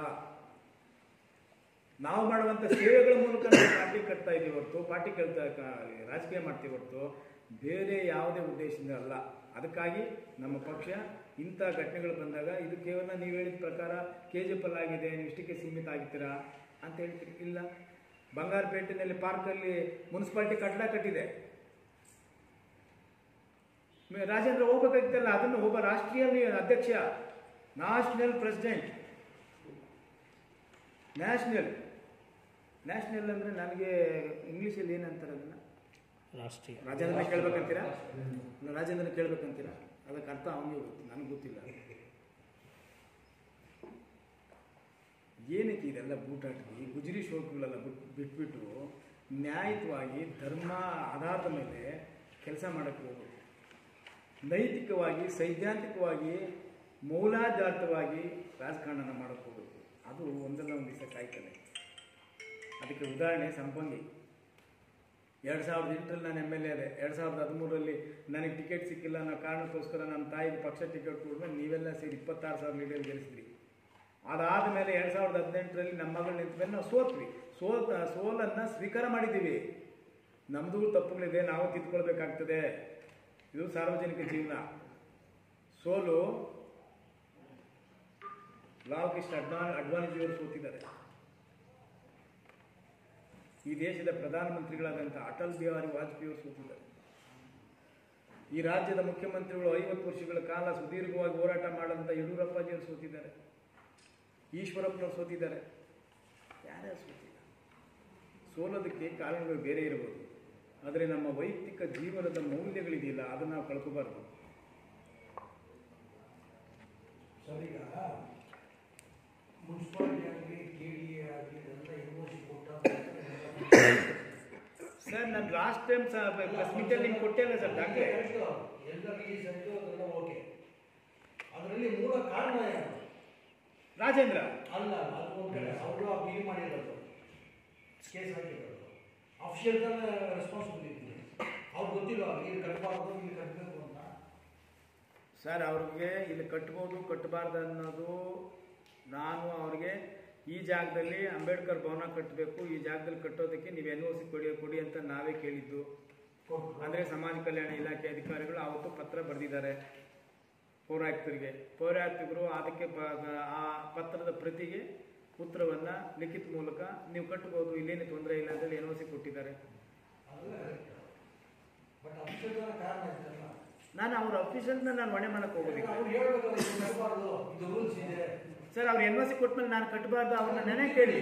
ನಾವು ಮಾಡುವಂಥ ಸೇವೆಗಳ ಮೂಲಕ ನಾವು ಪಾರ್ಟಿ ಕಟ್ತಾ ಇದ್ದೀವಿ ಹೊರತು, ಪಾರ್ಟಿ ಕೇಳ್ತಾ ರಾಜಕೀಯ ಮಾಡ್ತೀವಿ ಹೊರತು ಬೇರೆ ಯಾವುದೇ ಉದ್ದೇಶದಿಂದ ಅಲ್ಲ. ಅದಕ್ಕಾಗಿ ನಮ್ಮ ಪಕ್ಷ ಇಂಥ ಘಟನೆಗಳು ಬಂದಾಗ ಇದು ಕೇವಲ ನೀವು ಹೇಳಿದ ಪ್ರಕಾರ ಕೆ ಜಿ ಎಫ್ ಆಗಿದೆ, ನೀವು ಇಷ್ಟಕ್ಕೆ ಸೀಮಿತ ಆಗಿರ್ತೀರಾ ಅಂತ ಹೇಳ್ತೀರಿ. ಇಲ್ಲ, ಬಂಗಾರಪೇಟೆನಲ್ಲಿ ಪಾರ್ಕಲ್ಲಿ ಮುನ್ಸಿಪಾಲ್ಟಿ ಕಟ್ಟಡ ಕಟ್ಟಿದೆ. ರಾಜೇಂದ್ರ ಹೋಗ್ಬೇಕಾಗಿತ್ತಲ್ಲ, ಅದನ್ನು ಒಬ್ಬ ರಾಷ್ಟ್ರೀಯ ಅಧ್ಯಕ್ಷ, ನ್ಯಾಷನಲ್ ಪ್ರೆಸಿಡೆಂಟ್, ನ್ಯಾಷನಲ್ ನ್ಯಾಷನಲ್ ಅಂದರೆ ನನಗೆ ಇಂಗ್ಲೀಷಲ್ಲಿ ಏನಂತಾರೆ ಅದನ್ನು? ರಾಷ್ಟ್ರೀಯ. ರಾಜೇಂದ್ರನ ಕೇಳ್ಬೇಕಂತೀರಾ? ರಾಜೇಂದ್ರನ ಕೇಳ್ಬೇಕಂತೀರಾ? ಅದಕ್ಕೆ ಅರ್ಥ ಅವನಿಗೆ ಗೊತ್ತು, ನನಗೆ ಗೊತ್ತಿಲ್ಲ. ಏನಕ್ಕೆ ಇದೆಲ್ಲ ಬೂಟಾಟಿ ಗುಜರಿ ಶೋಕಗಳೆಲ್ಲ ಬಿಟ್ಟು ಬಿಟ್ಬಿಟ್ಟು ನ್ಯಾಯಯುತವಾಗಿ ಧರ್ಮ ಆಧಾರದ ಮೇಲೆ ಕೆಲಸ ಮಾಡೋಕ್ಕೆ ಹೋಗೋದು, ನೈತಿಕವಾಗಿ ಸೈದ್ಧಾಂತಿಕವಾಗಿ ಮೌಲಾಧಾರಿತವಾಗಿ ರಾಜಕಾರಣ ಮಾಡೋಕ್ಕೆ ಹೋಗೋದು, ಅದು ಒಂದಲ್ಲ ಒಂದು ದಿವಸ ಕಾಯ್ತಾನೆ. ಅದಕ್ಕೆ ಉದಾಹರಣೆ ಸಂಪಂಗಿ. ಎರಡು ಸಾವಿರದ ಎಂಟರಲ್ಲಿ ನಾನು ಎಮ್ ಎಲ್ ಎ ಅದೇ. ಎರಡು ಸಾವಿರದ ಹದಿಮೂರರಲ್ಲಿ ನನಗೆ ಟಿಕೆಟ್ ಸಿಕ್ಕಿಲ್ಲ ಅನ್ನೋ ಕಾರಣಕ್ಕೋಸ್ಕರ ನಮ್ಮ ತಾಯಿಗೆ ಪಕ್ಷ ಟಿಕೆಟ್ ಕೊಡ್ಮೇಲೆ ನೀವೆಲ್ಲ ಸೇರಿ ಇಪ್ಪತ್ತಾರು ಸಾವಿರ ಲೀಡರ್ ಗೆಲ್ಲಿಸಿದ್ರಿ. ಅದಾದ ಮೇಲೆ ಎರಡು ಸಾವಿರದ ಹದಿನೆಂಟರಲ್ಲಿ ನಮ್ಮ ಮಗಳು ನಿಂತ ಮೇಲೆ ನಾವು ಸೋತ್ವಿ. ಸೋತ ಸೋಲನ್ನು ಸ್ವೀಕಾರ ಮಾಡಿದ್ದೀವಿ. ನಮ್ಮದು ತಪ್ಪುಗಳಿದೆ, ನಾವು ತಿದ್ಕೊಳ್ಬೇಕಾಗ್ತದೆ. ಇದು ಸಾರ್ವಜನಿಕ ಜೀವನ. ಸೋಲು ಲಾಲ್ ಕೃಷ್ಣ ಅಡ್ವಾನ್ ಅಡ್ವಾಣಿಜಿಯವರು ಸೋತಿದ್ದಾರೆ. ಈ ದೇಶದ ಪ್ರಧಾನಮಂತ್ರಿಗಳಾದಂಥ ಅಟಲ್ ಬಿಹಾರಿ ವಾಜಪೇಯಿಯವರು ಸೋತಿದ್ದಾರೆ. ಈ ರಾಜ್ಯದ ಮುಖ್ಯಮಂತ್ರಿಗಳು ಐವತ್ತು ವರ್ಷಗಳ ಕಾಲ ಸುದೀರ್ಘವಾಗಿ ಹೋರಾಟ ಮಾಡಿದಂಥ ಯಡಿಯೂರಪ್ಪಾಜಿಯವರು ಸೋತಿದ್ದಾರೆ. ಈಶ್ವರಪ್ಪನವರು ಸೋತಿದ್ದಾರೆ. ಯಾರ್ಯಾರು ಸೋತಿಲ್ಲ? ಸೋಲೋದಕ್ಕೆ ಕಾರಣಗಳು ಬೇರೆ ಇರ್ಬೋದು, ಆದರೆ ನಮ್ಮ ವೈಯಕ್ತಿಕ ಜೀವನದ ಮೌಲ್ಯಗಳಿದೆಯಲ್ಲ, ಅದನ್ನು ನಾವು ಕಳ್ಕೋಬಾರ್ದು. ಸರ್, ಈಗ ಮುನ್ಸಿಪಾಲಿಟಿ ಆಗಲಿ, ಕೆ ಡಿ ಎ ಆಗಲಿ ಎಲ್ಲ ಯೂನಿವರ್ಸಿಟಿ ಕೊಟ್ಟ ಸರ್, ನಾನು ಲಾಸ್ಟ್ ಟೈಮ್ ಪ್ರೆಸ್ ಮೀಟಲ್ಲಿ ನಿಮ್ಗೆ ಕೊಟ್ಟೆ ಅಲ್ಲ ಸರ್ ದಾಖಲೆ. ಎಲ್ಲರಿಗೆ ಸರಿಯೋ ಅದೆಲ್ಲ ಓಕೆ. ಅದರಲ್ಲಿ ಮೂಲ ಕಾರಣ ಯಾರು? ರಾಜೇಂದ್ರ ಅಲ್ಲ, ಅದು ಒಂದು ಕಡೆ ಅವರು ಅಪೀಲ್ ಮಾಡಿರೋದು, ಕೇಸ್ ಹಾಕಿರೋದು, ಅಫಿಷಿಯಲ್ ರೆಸ್ಪಾನ್ಸಿಬಿಲಿಟಿ. ಅವ್ರು ಗೊತ್ತಿಲ್ಲ ಇಲ್ಲಿ ಕಟ್ಟಬಾರ್ದು, ಇಲ್ಲಿ ಕಟ್ಟಬೇಕು ಅಂತ. ಸರ್, ಅವ್ರಿಗೆ ಇಲ್ಲಿ ಕಟ್ಬೋದು ಕಟ್ಟಬಾರ್ದು ಅನ್ನೋದು, ನಾನು ಅವ್ರಿಗೆ ಈ ಜಾಗದಲ್ಲಿ ಅಂಬೇಡ್ಕರ್ ಭವನ ಕಟ್ಟಬೇಕು, ಈ ಜಾಗದಲ್ಲಿ ಕಟ್ಟೋದಕ್ಕೆ ನೀವು ಎನ್ ಒ ಸಿ ಕೊಡಿ ಕೊಡಿ ಅಂತ ನಾವೇ ಕೇಳಿದ್ದು. ಅಂದರೆ ಸಮಾಜ ಕಲ್ಯಾಣ ಇಲಾಖೆ ಅಧಿಕಾರಿಗಳು ಆವತ್ತು ಪತ್ರ ಬರೆದಿದ್ದಾರೆ ಪೌರಾಯುಕ್ತರಿಗೆ. ಪೌರಾಯುಕ್ತರು ಅದಕ್ಕೆ ಆ ಪತ್ರದ ಪ್ರತಿಗೆ ಉತ್ತರವನ್ನು ಲಿಖಿತ ಮೂಲಕ ನೀವು ಕಟ್ಟಬಹುದು, ಇಲ್ಲೇನು ತೊಂದರೆ ಇಲ್ಲ ಅಂತೇಳಿ ಎನ್ ಒ ಸಿ ಕೊಟ್ಟಿದ್ದಾರೆ. ನಾನು ಅವ್ರ ಅಫಿಷಿಯಲ್ನ ನಾನು ಹೊಣೆ ಮಾಡಕ್ಕೆ ಹೋಗೋದಿಲ್ಲ ಸರ್. ಅವ್ರು ಎನ್ ಒ ಸಿ ಕೊಟ್ಮೇಲೆ ನಾನು ಕಟ್ಟಬಾರ್ದು, ಅವ್ರನ್ನ ನೆನೆ ಕೇಳಿ.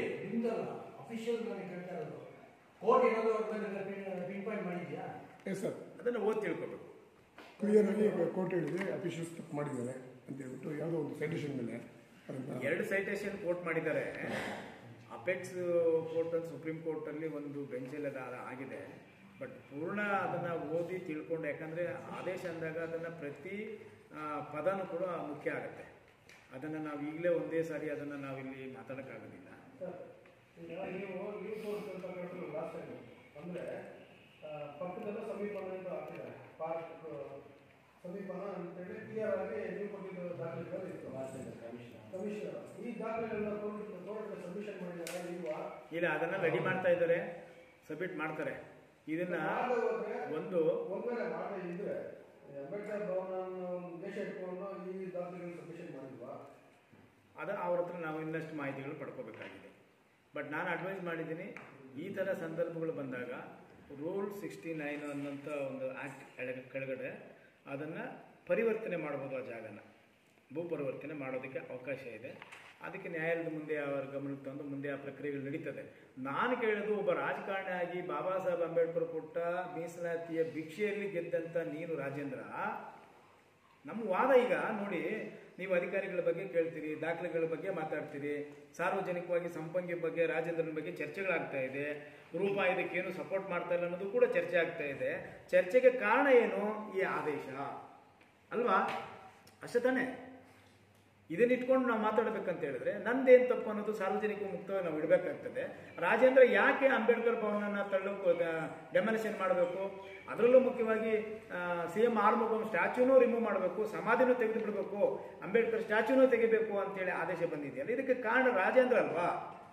ಎಸ್ ಸರ್, ಅದನ್ನು ಓದಿ ತಿಳ್ಕೊಬೇಕು. ಕ್ಲಿಯರ್ ಆಗಿ ಕೋರ್ಟ್ ಹೇಳಿದೆ ಅಫಿಷಿಯಲ್ಸ್ ತಪ್ಪು ಮಾಡಿದ್ದಾರೆ ಅಂತ ಹೇಳ್ಬಿಟ್ಟು ಯಾವುದೋ ಒಂದು ಸೈಟೇಷನ್ ಮೇಲೆ ಎರಡು ಸೈಟೇಷನ್ ಕೋರ್ಟ್ ಮಾಡಿದ್ದಾರೆ. ಅಪೆಕ್ಸ್ ಕೋರ್ಟ್ ಅಂತ ಸುಪ್ರೀಂ ಕೋರ್ಟಲ್ಲಿ ಒಂದು ಬೆಂಚಲ್ಲಿ ಅದು ಆಗಿದೆ. ಬಟ್ ಪೂರ್ಣ ಅದನ್ನು ಓದಿ ತಿಳ್ಕೊಂಡು, ಯಾಕಂದರೆ ಆದೇಶ ಅಂದಾಗ ಅದನ್ನು ಪ್ರತಿ ಪದನೂ ಕೂಡ ಮುಖ್ಯ ಆಗುತ್ತೆ. ಅದನ್ನು ನಾವು ಈಗಲೇ ಒಂದೇ ಸಾರಿ ಅದನ್ನು ನಾವಿಲ್ಲಿ ಮಾತಾಡೋಕ್ಕಾಗೋದಿಲ್ಲ. ಈಗ ನೀವು ನೀವು ತೋರಿಸಿದಂಥ ಲಾಸ್ಟ್ ಟೈಮ್ ಅಂದರೆ ಪಕ್ಕದಲ್ಲ ಸಮೀಪನ ಅಂತ ಹಾಕಿದ್ದಾರೆ, ಪಾರ್ಕ್ ಸಮೀಪನ ಅಂತೇಳಿ ಕ್ಲಿಯರ್ ಆಗಿ ನೀವು ಕೊಟ್ಟಿದ್ದ ದಾಖಲೆಗಳು ಇತ್ತು. ಕಮಿಷನರ್ ಈ ದಾಖಲೆಗಳನ್ನ ಕೋರ್ಟ್ಗೆ ಸಬ್ಮಿಷನ್ ಮಾಡಿದ್ದಾರೆ ಇಲ್ವಾ? ಇಲ್ಲ, ಅದನ್ನು ರೆಡಿ ಮಾಡ್ತಾ ಇದ್ದಾರೆ, ಸಬ್ಮಿಟ್ ಮಾಡ್ತಾರೆ. ಇದನ್ನು ಒಂದು ಒಂದು ವೇಳೆ ಮಾಡದೇ ಇದ್ರೆ ಅಂಬೇಡ್ಕರ್ ಭವನ ಉದ್ದೇಶ ಇಟ್ಕೊಂಡು ಈ ದಾಖಲೆಗಳನ್ನು ಸಬ್ಮಿಷನ್ ಮಾಡಿಲ್ವಾ? ಅದು ಅವ್ರ ಹತ್ರ ನಾವು ಇನ್ನಷ್ಟು ಮಾಹಿತಿಗಳು ಪಡ್ಕೋಬೇಕಾಗಿದೆ. ಬಟ್ ನಾನು ಅಡ್ವೈಸ್ ಮಾಡಿದ್ದೀನಿ, ಈ ಥರ ಸಂದರ್ಭಗಳು ಬಂದಾಗ ರೂಲ್ ಸಿಕ್ಸ್ಟಿ ನೈನ್ ಅನ್ನೋಂಥ ಒಂದು ಆ್ಯಕ್ಟ್ ಕೆಳಗಡೆ ಅದನ್ನು ಪರಿವರ್ತನೆ ಮಾಡ್ಬೋದು. ಆ ಜಾಗನ ಭೂ ಪರಿವರ್ತನೆ ಮಾಡೋದಕ್ಕೆ ಅವಕಾಶ ಇದೆ. ಅದಕ್ಕೆ ನ್ಯಾಯಾಲಯದ ಮುಂದೆ ಅವರ ಗಮನಕ್ಕೆ ತಂದು ಮುಂದೆ ಆ ಪ್ರಕ್ರಿಯೆಗಳು ನಡೀತದೆ. ನಾನು ಕೇಳೋದು, ಒಬ್ಬ ರಾಜಕಾರಣಿಯಾಗಿ ಬಾಬಾ ಸಾಹೇಬ್ ಅಂಬೇಡ್ಕರ್ ಕೊಟ್ಟ ಮೀಸಲಾತಿಯ ಭಿಕ್ಷೆಯಲ್ಲಿ ಗೆದ್ದಂಥ ನೀನು ರಾಜೇಂದ್ರ, ನಮ್ಮ ವಾದ ಈಗ ನೋಡಿ, ನೀವು ಅಧಿಕಾರಿಗಳ ಬಗ್ಗೆ ಕೇಳ್ತೀರಿ, ದಾಖಲೆಗಳ ಬಗ್ಗೆ ಮಾತಾಡ್ತೀರಿ, ಸಾರ್ವಜನಿಕವಾಗಿ ಸಂಪಂಗಿ ಬಗ್ಗೆ ರಾಜೇಂದ್ರನ ಬಗ್ಗೆ ಚರ್ಚೆಗಳಾಗ್ತಾ ಇದೆ, ರೂಪ ಇದಕ್ಕೇನು ಸಪೋರ್ಟ್ ಮಾಡ್ತಾ ಇಲ್ಲ ಅನ್ನೋದು ಕೂಡ ಚರ್ಚೆ ಆಗ್ತಾ ಇದೆ. ಚರ್ಚೆಗೆ ಕಾರಣ ಏನು? ಈ ಆದೇಶ ಅಲ್ವಾ? ಅಷ್ಟೇ ತಾನೇ? ಇದನ್ನ ಇಟ್ಕೊಂಡು ನಾವು ಮಾತಾಡಬೇಕಂತ ಹೇಳಿದ್ರೆ ನಂದೇನು ತಪ್ಪು ಅನ್ನೋದು ಸಾರ್ವಜನಿಕ ಮುಕ್ತವಾಗಿ ನಾವು ಇಡಬೇಕಾಗ್ತದೆ. ರಾಜೇಂದ್ರ ಯಾಕೆ ಅಂಬೇಡ್ಕರ್ ಭವನನ ತಳ್ಳೋಕೆ ಡೆಮಾಲಿಷನ್ ಮಾಡಬೇಕು? ಅದರಲ್ಲೂ ಮುಖ್ಯವಾಗಿ ಸಿ ಎಂ ಆರ್ಮುಗಂ ಸ್ಟ್ಯಾಚ್ಯೂನೂ ರಿಮೂವ್ ಮಾಡಬೇಕು, ಸಮಾಧಿನೂ ತೆಗೆದು ಬಿಡಬೇಕು, ಅಂಬೇಡ್ಕರ್ ಸ್ಟ್ಯಾಚ್ಯೂನೂ ತೆಗಿಬೇಕು ಅಂತೇಳಿ ಆದೇಶ ಬಂದಿದೆಯಲ್ಲ, ಇದಕ್ಕೆ ಕಾರಣ ರಾಜೇಂದ್ರ ಅಲ್ವಾ?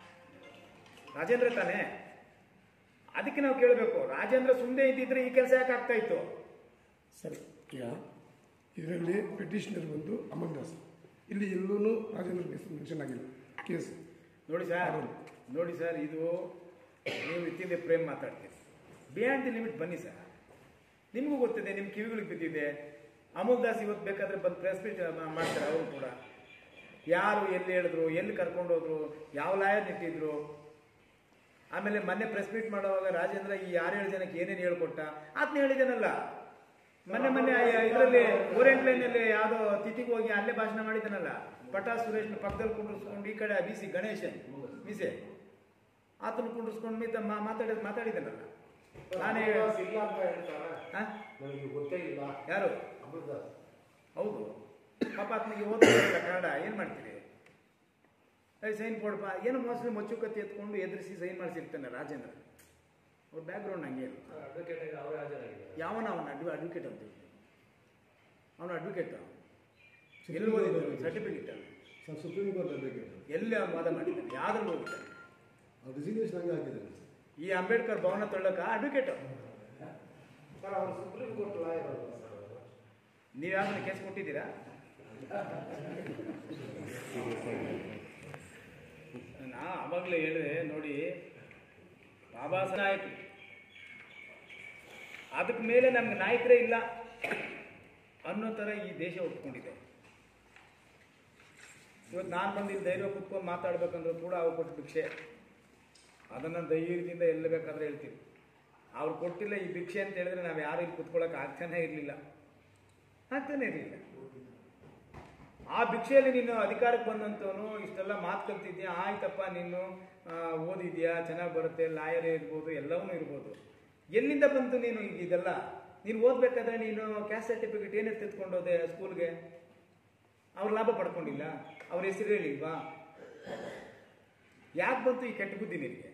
ರಾಜೇಂದ್ರ ತಾನೇ? ಅದಕ್ಕೆ ನಾವು ಕೇಳಬೇಕು, ರಾಜೇಂದ್ರ ಸುಮ್ಮನೆ ಇದ್ದಿದ್ರೆ ಈ ಕೆಲಸ ಯಾಕೆ ಆಗ್ತಾ ಇತ್ತು? ಸರಿ, ಈಗ ಇದರಲ್ಲಿ ಪಿಟಿಷನರ್ ಬಂದು ಅಮರ್ದಾಸ್, ಇಲ್ಲಿ ಎಲ್ಲೂ ರಾಜೇಂದ್ರ ಮೆನ್ಷನ್ ಆಗಿಲ್ಲ ಕೇಸ್. ನೋಡಿ ಸರ್, ನೋಡಿ ಸರ್, ಇದು ನೀವು ಇತ್ತಿಂದೆ ಪ್ರೇಮ್ ಮಾತಾಡ್ತೀರಿ, ಬಿಯಾಂಡ್ ದಿ ಲಿಮಿಟ್ ಬನ್ನಿ ಸರ್. ನಿಮಗೂ ಗೊತ್ತಿದೆ, ನಿಮ್ಮ ಕಿವಿಗಳಿಗೆ ಬಿದ್ದಿದೆ. ಅಮೂಲ್ ದಾಸ್ ಇವತ್ತು ಬೇಕಾದ್ರೆ ಬಂದು ಪ್ರೆಸ್ ಮೀಟ್ ಮಾಡ್ತಾರೆ. ಅವರು ಕೂಡ ಯಾರು ಎಲ್ಲಿ ಹೇಳಿದ್ರು, ಎಲ್ಲಿ ಕರ್ಕೊಂಡು ಹೋದ್ರು, ಯಾವ ಲಾಯರ್ ನಿಟ್ಟಿದ್ರು. ಆಮೇಲೆ ಮೊನ್ನೆ ಪ್ರೆಸ್ ಮೀಟ್ ಮಾಡುವಾಗ ರಾಜೇಂದ್ರ ಈ ಆರೇಳು ಜನಕ್ಕೆ ಏನೇನು ಹೇಳ್ಕೊಟ್ಟ ಆತನ ಹೇಳಿದಾನಲ್ಲ. ಮೊನ್ನೆ ಮೊನ್ನೆ ಇದರಲ್ಲಿ ಓರೆಂಟ್ ಲೈನಲ್ಲಿ ಯಾವುದೋ ತಿಥಿಗೆ ಹೋಗಿ ಅಲ್ಲೇ ಭಾಷಣ ಮಾಡಿದ್ದಾನಲ್ಲ. ಪಟಾ ಸುರೇಶ್ನ ಪಕ್ಕದಲ್ಲಿ ಕುಂಡ್ರಿಸ್ಕೊಂಡು ಈ ಕಡೆ ಬಿ ಸಿ ಗಣೇಶನ್ ಮೀಸೆ ಆತನ ಕುಂಡ್ರಿಸ್ಕೊಂಡು ಮೀತ ಮಾತಾಡ ಮಾತಾಡಿದ್ದಾನಲ್ಲ. ನಾನೇ ಯಾರು ಹೌದು ಪಾಪ ಆತನಿಗೆ ಓದಿಲ್ಲ ಕನ್ನಡ, ಏನು ಮಾಡ್ತೀರಿ? ಸೈನ್ ಕೊಡಪ್ಪ, ಏನು ಮೋಸ್ಟ್ಲಿ ಮೊಚ್ಚುಕತ್ತಿ ಎತ್ಕೊಂಡು ಎದುರಿಸಿ ಸೈನ್ ಮಾಡಿಸಿರ್ತಾನೆ ರಾಜೇಂದ್ರ. ಅವ್ರ ಬ್ಯಾಕ್ಗ್ರೌಂಡ್ ಹಂಗೆ ಯಾವನ ಅವನ ಅಡ್ವ ಅಡ್ವೊಕೇಟ್ ಅಂತ ಅವನು ಅಡ್ವೊಕೇಟ್ ಎಲ್ಲಿ ಓದಿದ್ದಾನೆ? ಸರ್ಟಿಫಿಕೇಟ್ ಸುಪ್ರೀಂ ಕೋರ್ಟ್ ಅಡ್ವೊಕೇಟ್ ಎಲ್ಲಿ ಅವನು ವಾದ ಮಾಡಿದ್ದಾನೆ? ಯಾವ್ದ್ರಲ್ಲಿ ಓದಿದ್ದಾನೆ? ರಿಸಿಗ್ನೇಷನ್ ಹಂಗೆ ಹಾಕಿದ್ದಾನೆ. ಈ ಅಂಬೇಡ್ಕರ್ ಭವನ ತೊಳ್ಳಕ ಅಡ್ವೊಕೇಟ್. ಅವರು ಸುಪ್ರೀಂ ಕೋರ್ಟ್ ಲಾಯರ್. ನೀವು ಯಾವ್ದನ್ನ ಕೇಸ್ ಕೊಟ್ಟಿದ್ದೀರಾ? ನಾ ಅವಾಗಲೇ ಹೇಳಿದೆ ನೋಡಿ, ಬಾಬಾ ಸಾಹೇಬ್ ನಾಯಕರು, ಅದಕ್ಕೆ ಮೇಲೆ ನಮ್ಗೆ ನಾಯಕರೇ ಇಲ್ಲ ಅನ್ನೋ ಥರ ಈ ದೇಶ ಒಪ್ಕೊಂಡಿದೆ. ಇವತ್ತು ನಾನು ಬಂದು ಧೈರ್ಯ ಕುತ್ಕೊಂಡು ಮಾತಾಡ್ಬೇಕಂದ್ರೂ ಕೂಡ ಅವ್ರು ಕೊಟ್ಟು ಭಿಕ್ಷೆ, ಅದನ್ನು ಧೈರ್ಯದಿಂದ ಎಲ್ಲ ಬೇಕಾದ್ರೆ ಹೇಳ್ತೀವಿ. ಅವ್ರು ಕೊಟ್ಟಿಲ್ಲ ಈ ಭಿಕ್ಷೆ ಅಂತ ಹೇಳಿದ್ರೆ ನಾವು ಯಾರು ಇಲ್ಲಿ ಕುತ್ಕೊಳ್ಳೋಕೆ ಆಗ್ತಾನೆ ಇರಲಿಲ್ಲ, ಆಗ್ತಾನೆ ಇರಲಿಲ್ಲ. ಆ ಭಿಕ್ಷೆಯಲ್ಲಿ ನೀನು ಅಧಿಕಾರಕ್ಕೆ ಬಂದಂಥವನು ಇಷ್ಟೆಲ್ಲ ಮಾತು ಕಲ್ತಿದ್ಯಾ, ಆಯ್ತಪ್ಪ ನೀನು ಓದಿದ್ಯಾ, ಚೆನ್ನಾಗಿ ಬರುತ್ತೆ, ಲಾಯರೇ ಇರ್ಬೋದು, ಎಲ್ಲವೂ ಇರ್ಬೋದು. ಎಲ್ಲಿಂದ ಬಂತು ನೀನು ಈಗ ಇದೆಲ್ಲ? ನೀನು ಓದಬೇಕಾದ್ರೆ ನೀನು ಕ್ಯಾಸ್ಟ್ ಸರ್ಟಿಫಿಕೇಟ್ ಏನೇ ತೆಗೆದುಕೊಂಡೋದೆ ಸ್ಕೂಲ್ಗೆ? ಅವ್ರು ಲಾಭ ಪಡ್ಕೊಂಡಿಲ್ಲ, ಅವ್ರ ಹೆಸರು ಹೇಳಿಲ್ವಾ? ಯಾಕೆ ಬಂತು ಈ ಕೆಟ್ಟ ಬುದ್ಧಿ ನಿನಗೆ?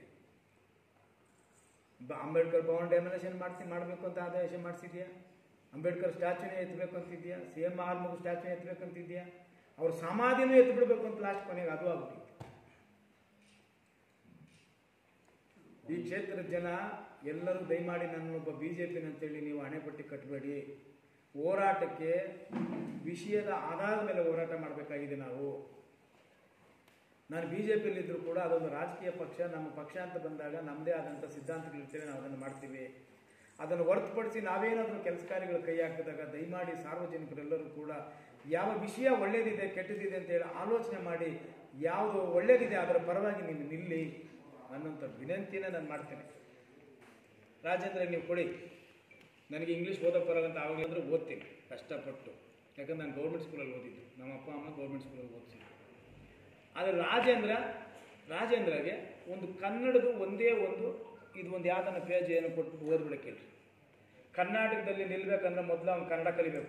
ಅಂಬೇಡ್ಕರ್ ಭವನ ಡೆಮಾಲಿಷನ್ ಮಾಡ್ತೀನಿ ಮಾಡಬೇಕು ಅಂತ ಆದೇಶ ಮಾಡಿಸಿದ್ಯಾ? ಅಂಬೇಡ್ಕರ್ ಸ್ಟ್ಯಾಚ್ಯೂನೇ ಎತ್ತಬೇಕು ಅಂತಿದ್ಯಾ? ಸಿ ಎಂ ಆರ್ಮುಗಂ ಸ್ಟ್ಯಾಚ್ಯೂನೇ ಎತ್ತಬೇಕಂತಿದ್ಯಾ? ಅವ್ರ ಸಮಾಧಿನೂ ಎತ್ತು ಬಿಡಬೇಕು ಅಂತ ಲಾಸ್ಟ್ ಕೊನೆಗೆ ಅದು ಆಗ್ಬಿಟ್ಟಿತ್ತು. ಈ ಕ್ಷೇತ್ರದ ಜನ ಎಲ್ಲರೂ ದಯಮಾಡಿ ನನ್ನೊಬ್ಬ ಬಿ ಜೆ ಪಿನಂತೇಳಿ ನೀವು ಹಣೆಪಟ್ಟಿ ಕಟ್ಟಬೇಡಿ. ಹೋರಾಟಕ್ಕೆ ವಿಷಯದ ಆಧಾರದ ಮೇಲೆ ಹೋರಾಟ ಮಾಡಬೇಕಾಗಿದೆ ನಾವು. ನಾನು ಬಿ ಜೆ ಪಿಯಲ್ಲಿದ್ದರೂ ಕೂಡ ಅದೊಂದು ರಾಜಕೀಯ ಪಕ್ಷ, ನಮ್ಮ ಪಕ್ಷ ಅಂತ ಬಂದಾಗ ನಮ್ಮದೇ ಆದಂಥ ಸಿದ್ಧಾಂತಗಳಿರ್ತೇವೆ, ನಾವು ಅದನ್ನು ಮಾಡ್ತೀವಿ. ಅದನ್ನು ಹೊರತುಪಡಿಸಿ ನಾವೇನಾದರೂ ಕೆಲಸ ಕಾರ್ಯಗಳು ಕೈ ಹಾಕಿದಾಗ ದಯಮಾಡಿ ಸಾರ್ವಜನಿಕರೆಲ್ಲರೂ ಕೂಡ ಯಾವ ವಿಷಯ ಒಳ್ಳೆಯದಿದೆ ಕೆಟ್ಟದಿದೆ ಅಂತೇಳಿ ಆಲೋಚನೆ ಮಾಡಿ ಯಾವುದು ಒಳ್ಳೆಯದಿದೆ ಅದರ ಪರವಾಗಿ ನೀವು ನಿಲ್ಲಿ ಅನ್ನೋಂಥ ವಿನಂತಿನ ನಾನು ಮಾಡ್ತೇನೆ. ರಾಜೇಂದ್ರ ನೀವು ಕೊಡಿ, ನನಗೆ ಇಂಗ್ಲೀಷ್ ಓದೋಕ್ಕೆ ಬರೋದಂತ ಆವಾಗಲಾದರೂ ಓದ್ತೀನಿ ಕಷ್ಟಪಟ್ಟು, ಯಾಕಂದ್ರೆ ನಾನು ಗೌರ್ಮೆಂಟ್ ಸ್ಕೂಲಲ್ಲಿ ಓದಿದ್ದು, ನಮ್ಮ ಅಪ್ಪ ಅಮ್ಮ ಗೌರ್ಮೆಂಟ್ ಸ್ಕೂಲಲ್ಲಿ ಓದಿಸಿದ್ದು. ಆದರೆ ರಾಜೇಂದ್ರ ರಾಜೇಂದ್ರಗೆ ಒಂದು ಕನ್ನಡದ ಒಂದೇ ಒಂದು ಇದು ಒಂದು ಯಾವುದನ್ನು ಪೇಜ್ ಏನು ಕೊಟ್ಬಿಟ್ಟು ಓದ್ಬಿಡಕ್ಕೆ ಹೇಳ್ರಿ. ಕರ್ನಾಟಕದಲ್ಲಿ ನಿಲ್ಲಬೇಕಂದ್ರೆ ಮೊದಲು ಅವ್ನು ಕನ್ನಡ ಕಲಿಬೇಕು.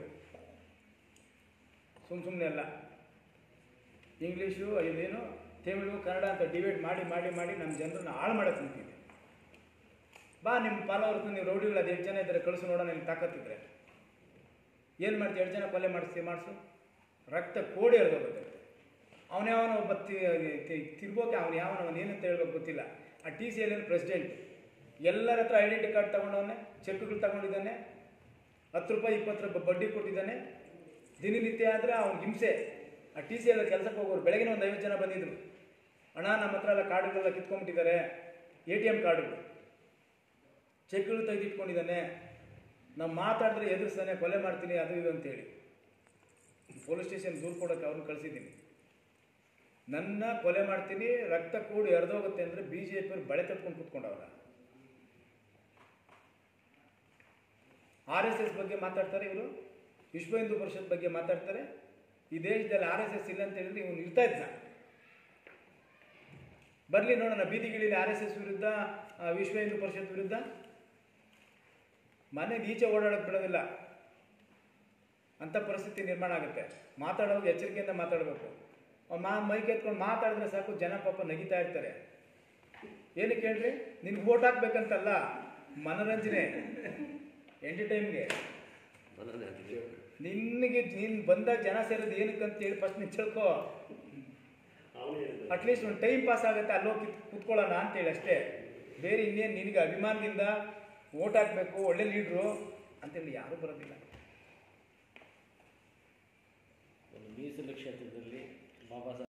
ಸುಮ್ಮ ಸುಮ್ಮನೆ ಅಲ್ಲ. ಇಂಗ್ಲೀಷು ಇದೇನು ತಮಿಳು ಕನ್ನಡ ಅಂತ ಡಿವೈಡ್ ಮಾಡಿ ಮಾಡಿ ಮಾಡಿ ನಮ್ಮ ಜನರನ್ನ ಹಾಳು ಮಾಡೋಕ್ಕೆ ನಿಂತಿದೆ. ಬಾ ನಿಮ್ಮ ಫಾಲೋವರ್ಸ್ ನೀವು ರೌಡಿಗಳು ಅದು ಎಷ್ಟು ಜನ ಇದ್ದಾರೆ ಕಳಿಸು ನೋಡೋಣ, ನಿಮ್ಗೆ ತಾಕತ್ತಿದ್ರೆ ಏನು ಮಾಡ್ತೀವಿ? ಎರಡು ಜನ ಕೊಲೆ ಮಾಡಿಸ್ತೀವಿ, ಮಾಡಿಸು, ರಕ್ತ ಕೋಡಿ ಹರಿದೋಗುತ್ತೆ. ಅವನ್ಯಾವನ ಒಬ್ಬ ತಿರ್ಗೋಕೆ ಅವನು ಯಾವನ ಅವನು ಏನಂತ ಹೇಳ್ಬೇಕು ಗೊತ್ತಿಲ್ಲ. ಆ ಟಿ ಸಿ ಎಲ್ ಪ್ರೆಸಿಡೆಂಟ್ ಎಲ್ಲರ ಹತ್ರ ಐಡೆಂಟಿ ಕಾರ್ಡ್ ತೊಗೊಂಡವನೇ, ಚೆಕ್ಗಳು ತಗೊಂಡಿದ್ದಾನೆ, ಹತ್ತು ರೂಪಾಯಿ ಇಪ್ಪತ್ತು ರೂಪಾಯಿ ಬಡ್ಡಿ ಕೊಟ್ಟಿದ್ದಾನೆ. ದಿನನಿತ್ಯ ಆದರೆ ಅವ್ನಿಗೆ ಹಿಂಸೆ. ಆ ಟಿ ಸಿ ಎಲ್ ಕೆಲಸಕ್ಕೆ ಹೋಗೋರು ಬೆಳಗಿನ ಒಂದು ಐವತ್ತು ಜನ ಬಂದಿದ್ರು. ಅಣ್ಣ ನಮ್ಮ ಹತ್ರ ಎಲ್ಲ ಕಾರ್ಡುಗಳೆಲ್ಲ ಕಿತ್ಕೊಂಡ್ಬಿಟ್ಟಿದ್ದಾರೆ, ಎ ಟಿ ಎಮ್ ಕಾರ್ಡುಗಳು, ಚೆಕ್ಗಳು ತೆಗೆದಿಟ್ಕೊಂಡಿದ್ದಾನೆ, ನಾವು ಮಾತಾಡಿದ್ರೆ ಎದುರಿಸ್ತಾನೆ, ಕೊಲೆ ಮಾಡ್ತೀನಿ ಅದು ಇದು ಅಂತೇಳಿ ಪೊಲೀಸ್ ಸ್ಟೇಷನ್ ದೂರು ಕೊಡೋಕ್ಕೆ ಅವ್ರನ್ನ ಕಳಿಸಿದ್ದೀನಿ. ನನ್ನ ಕೊಲೆ ಮಾಡ್ತೀನಿ, ರಕ್ತ ಕೂಡಿ ಹರಿದೋಗುತ್ತೆ ಅಂದರೆ ಬಿ ಜೆ ಪಿಯವ್ರು ಬಳೆ ತಟ್ಕೊಂಡು ಕೂತ್ಕೊಂಡವ್ರ. ಆರ್ ಎಸ್ ಎಸ್ ಬಗ್ಗೆ ಮಾತಾಡ್ತಾರೆ ಇವರು, ವಿಶ್ವ ಹಿಂದೂ ಪರಿಷತ್ ಬಗ್ಗೆ ಮಾತಾಡ್ತಾರೆ. ಈ ದೇಶದಲ್ಲಿ ಆರ್ ಎಸ್ ಎಸ್ ಇಲ್ಲ ಅಂತ ಹೇಳಿದ್ರೆ ಇವನು ಇರ್ತಾ ಇದ್ದ. ಬರಲಿ ನೋಡೋಣ ಬೀದಿಗಿಳಿಲಿ ಆರ್ ಎಸ್ ಎಸ್ ವಿರುದ್ಧ, ವಿಶ್ವ ಹಿಂದೂ ಪರಿಷತ್ ವಿರುದ್ಧ. ಮನೆಗೆ ಈಚೆ ಓಡಾಡೋಕ್ಕೆ ಬಿಡೋದಿಲ್ಲ, ಅಂಥ ಪರಿಸ್ಥಿತಿ ನಿರ್ಮಾಣ ಆಗುತ್ತೆ. ಮಾತಾಡೋವಾಗ ಎಚ್ಚರಿಕೆಯಿಂದ ಮಾತಾಡಬೇಕು. ಮಾ ಮೈಗೆ ಎತ್ಕೊಂಡು ಮಾತಾಡಿದ್ರೆ ಸಾಕು, ಜನ ಪಾಪ ನಗಿತಾ ಇರ್ತಾರೆ. ಏನಕ್ಕೆ ಹೇಳ್ರಿ? ನಿನ್ಗೆ ವೋಟ್ ಹಾಕ್ಬೇಕಂತಲ್ಲ, ಮನೋರಂಜನೆ, ಎಂಟರ್ಟೈನ್ಗೆ. ನಿನಗೆ ನೀನು ಬಂದಾಗ ಜನ ಸೇರೋದು ಏನಕ್ಕಂತ ಹೇಳಿ ಫಸ್ಟ್ ನೀನು ತಿಳ್ಕೊ. ಅಟ್ಲೀಸ್ಟ್ ಒಂದು ಟೈಮ್ ಪಾಸ್ ಆಗುತ್ತೆ, ಅಲ್ಲೋಗಿ ಕೂತ್ಕೊಳ್ಳೋಣ ಅಂತೇಳಿ ಅಷ್ಟೇ. ಬೇರೆ ಇನ್ನೇನು ನಿನಗೆ ಅಭಿಮಾನದಿಂದ ವೋಟ್ ಹಾಕಬೇಕು, ಒಳ್ಳೆ ಲೀಡ್ರು ಅಂತೇಳಿ ಯಾರೂ ಬರೋದಿಲ್ಲ. ಒಂದು ಮೀಸಲು ಕ್ಷೇತ್ರದಲ್ಲಿ ಬಾಬಾ ಸಾಹೇಬ್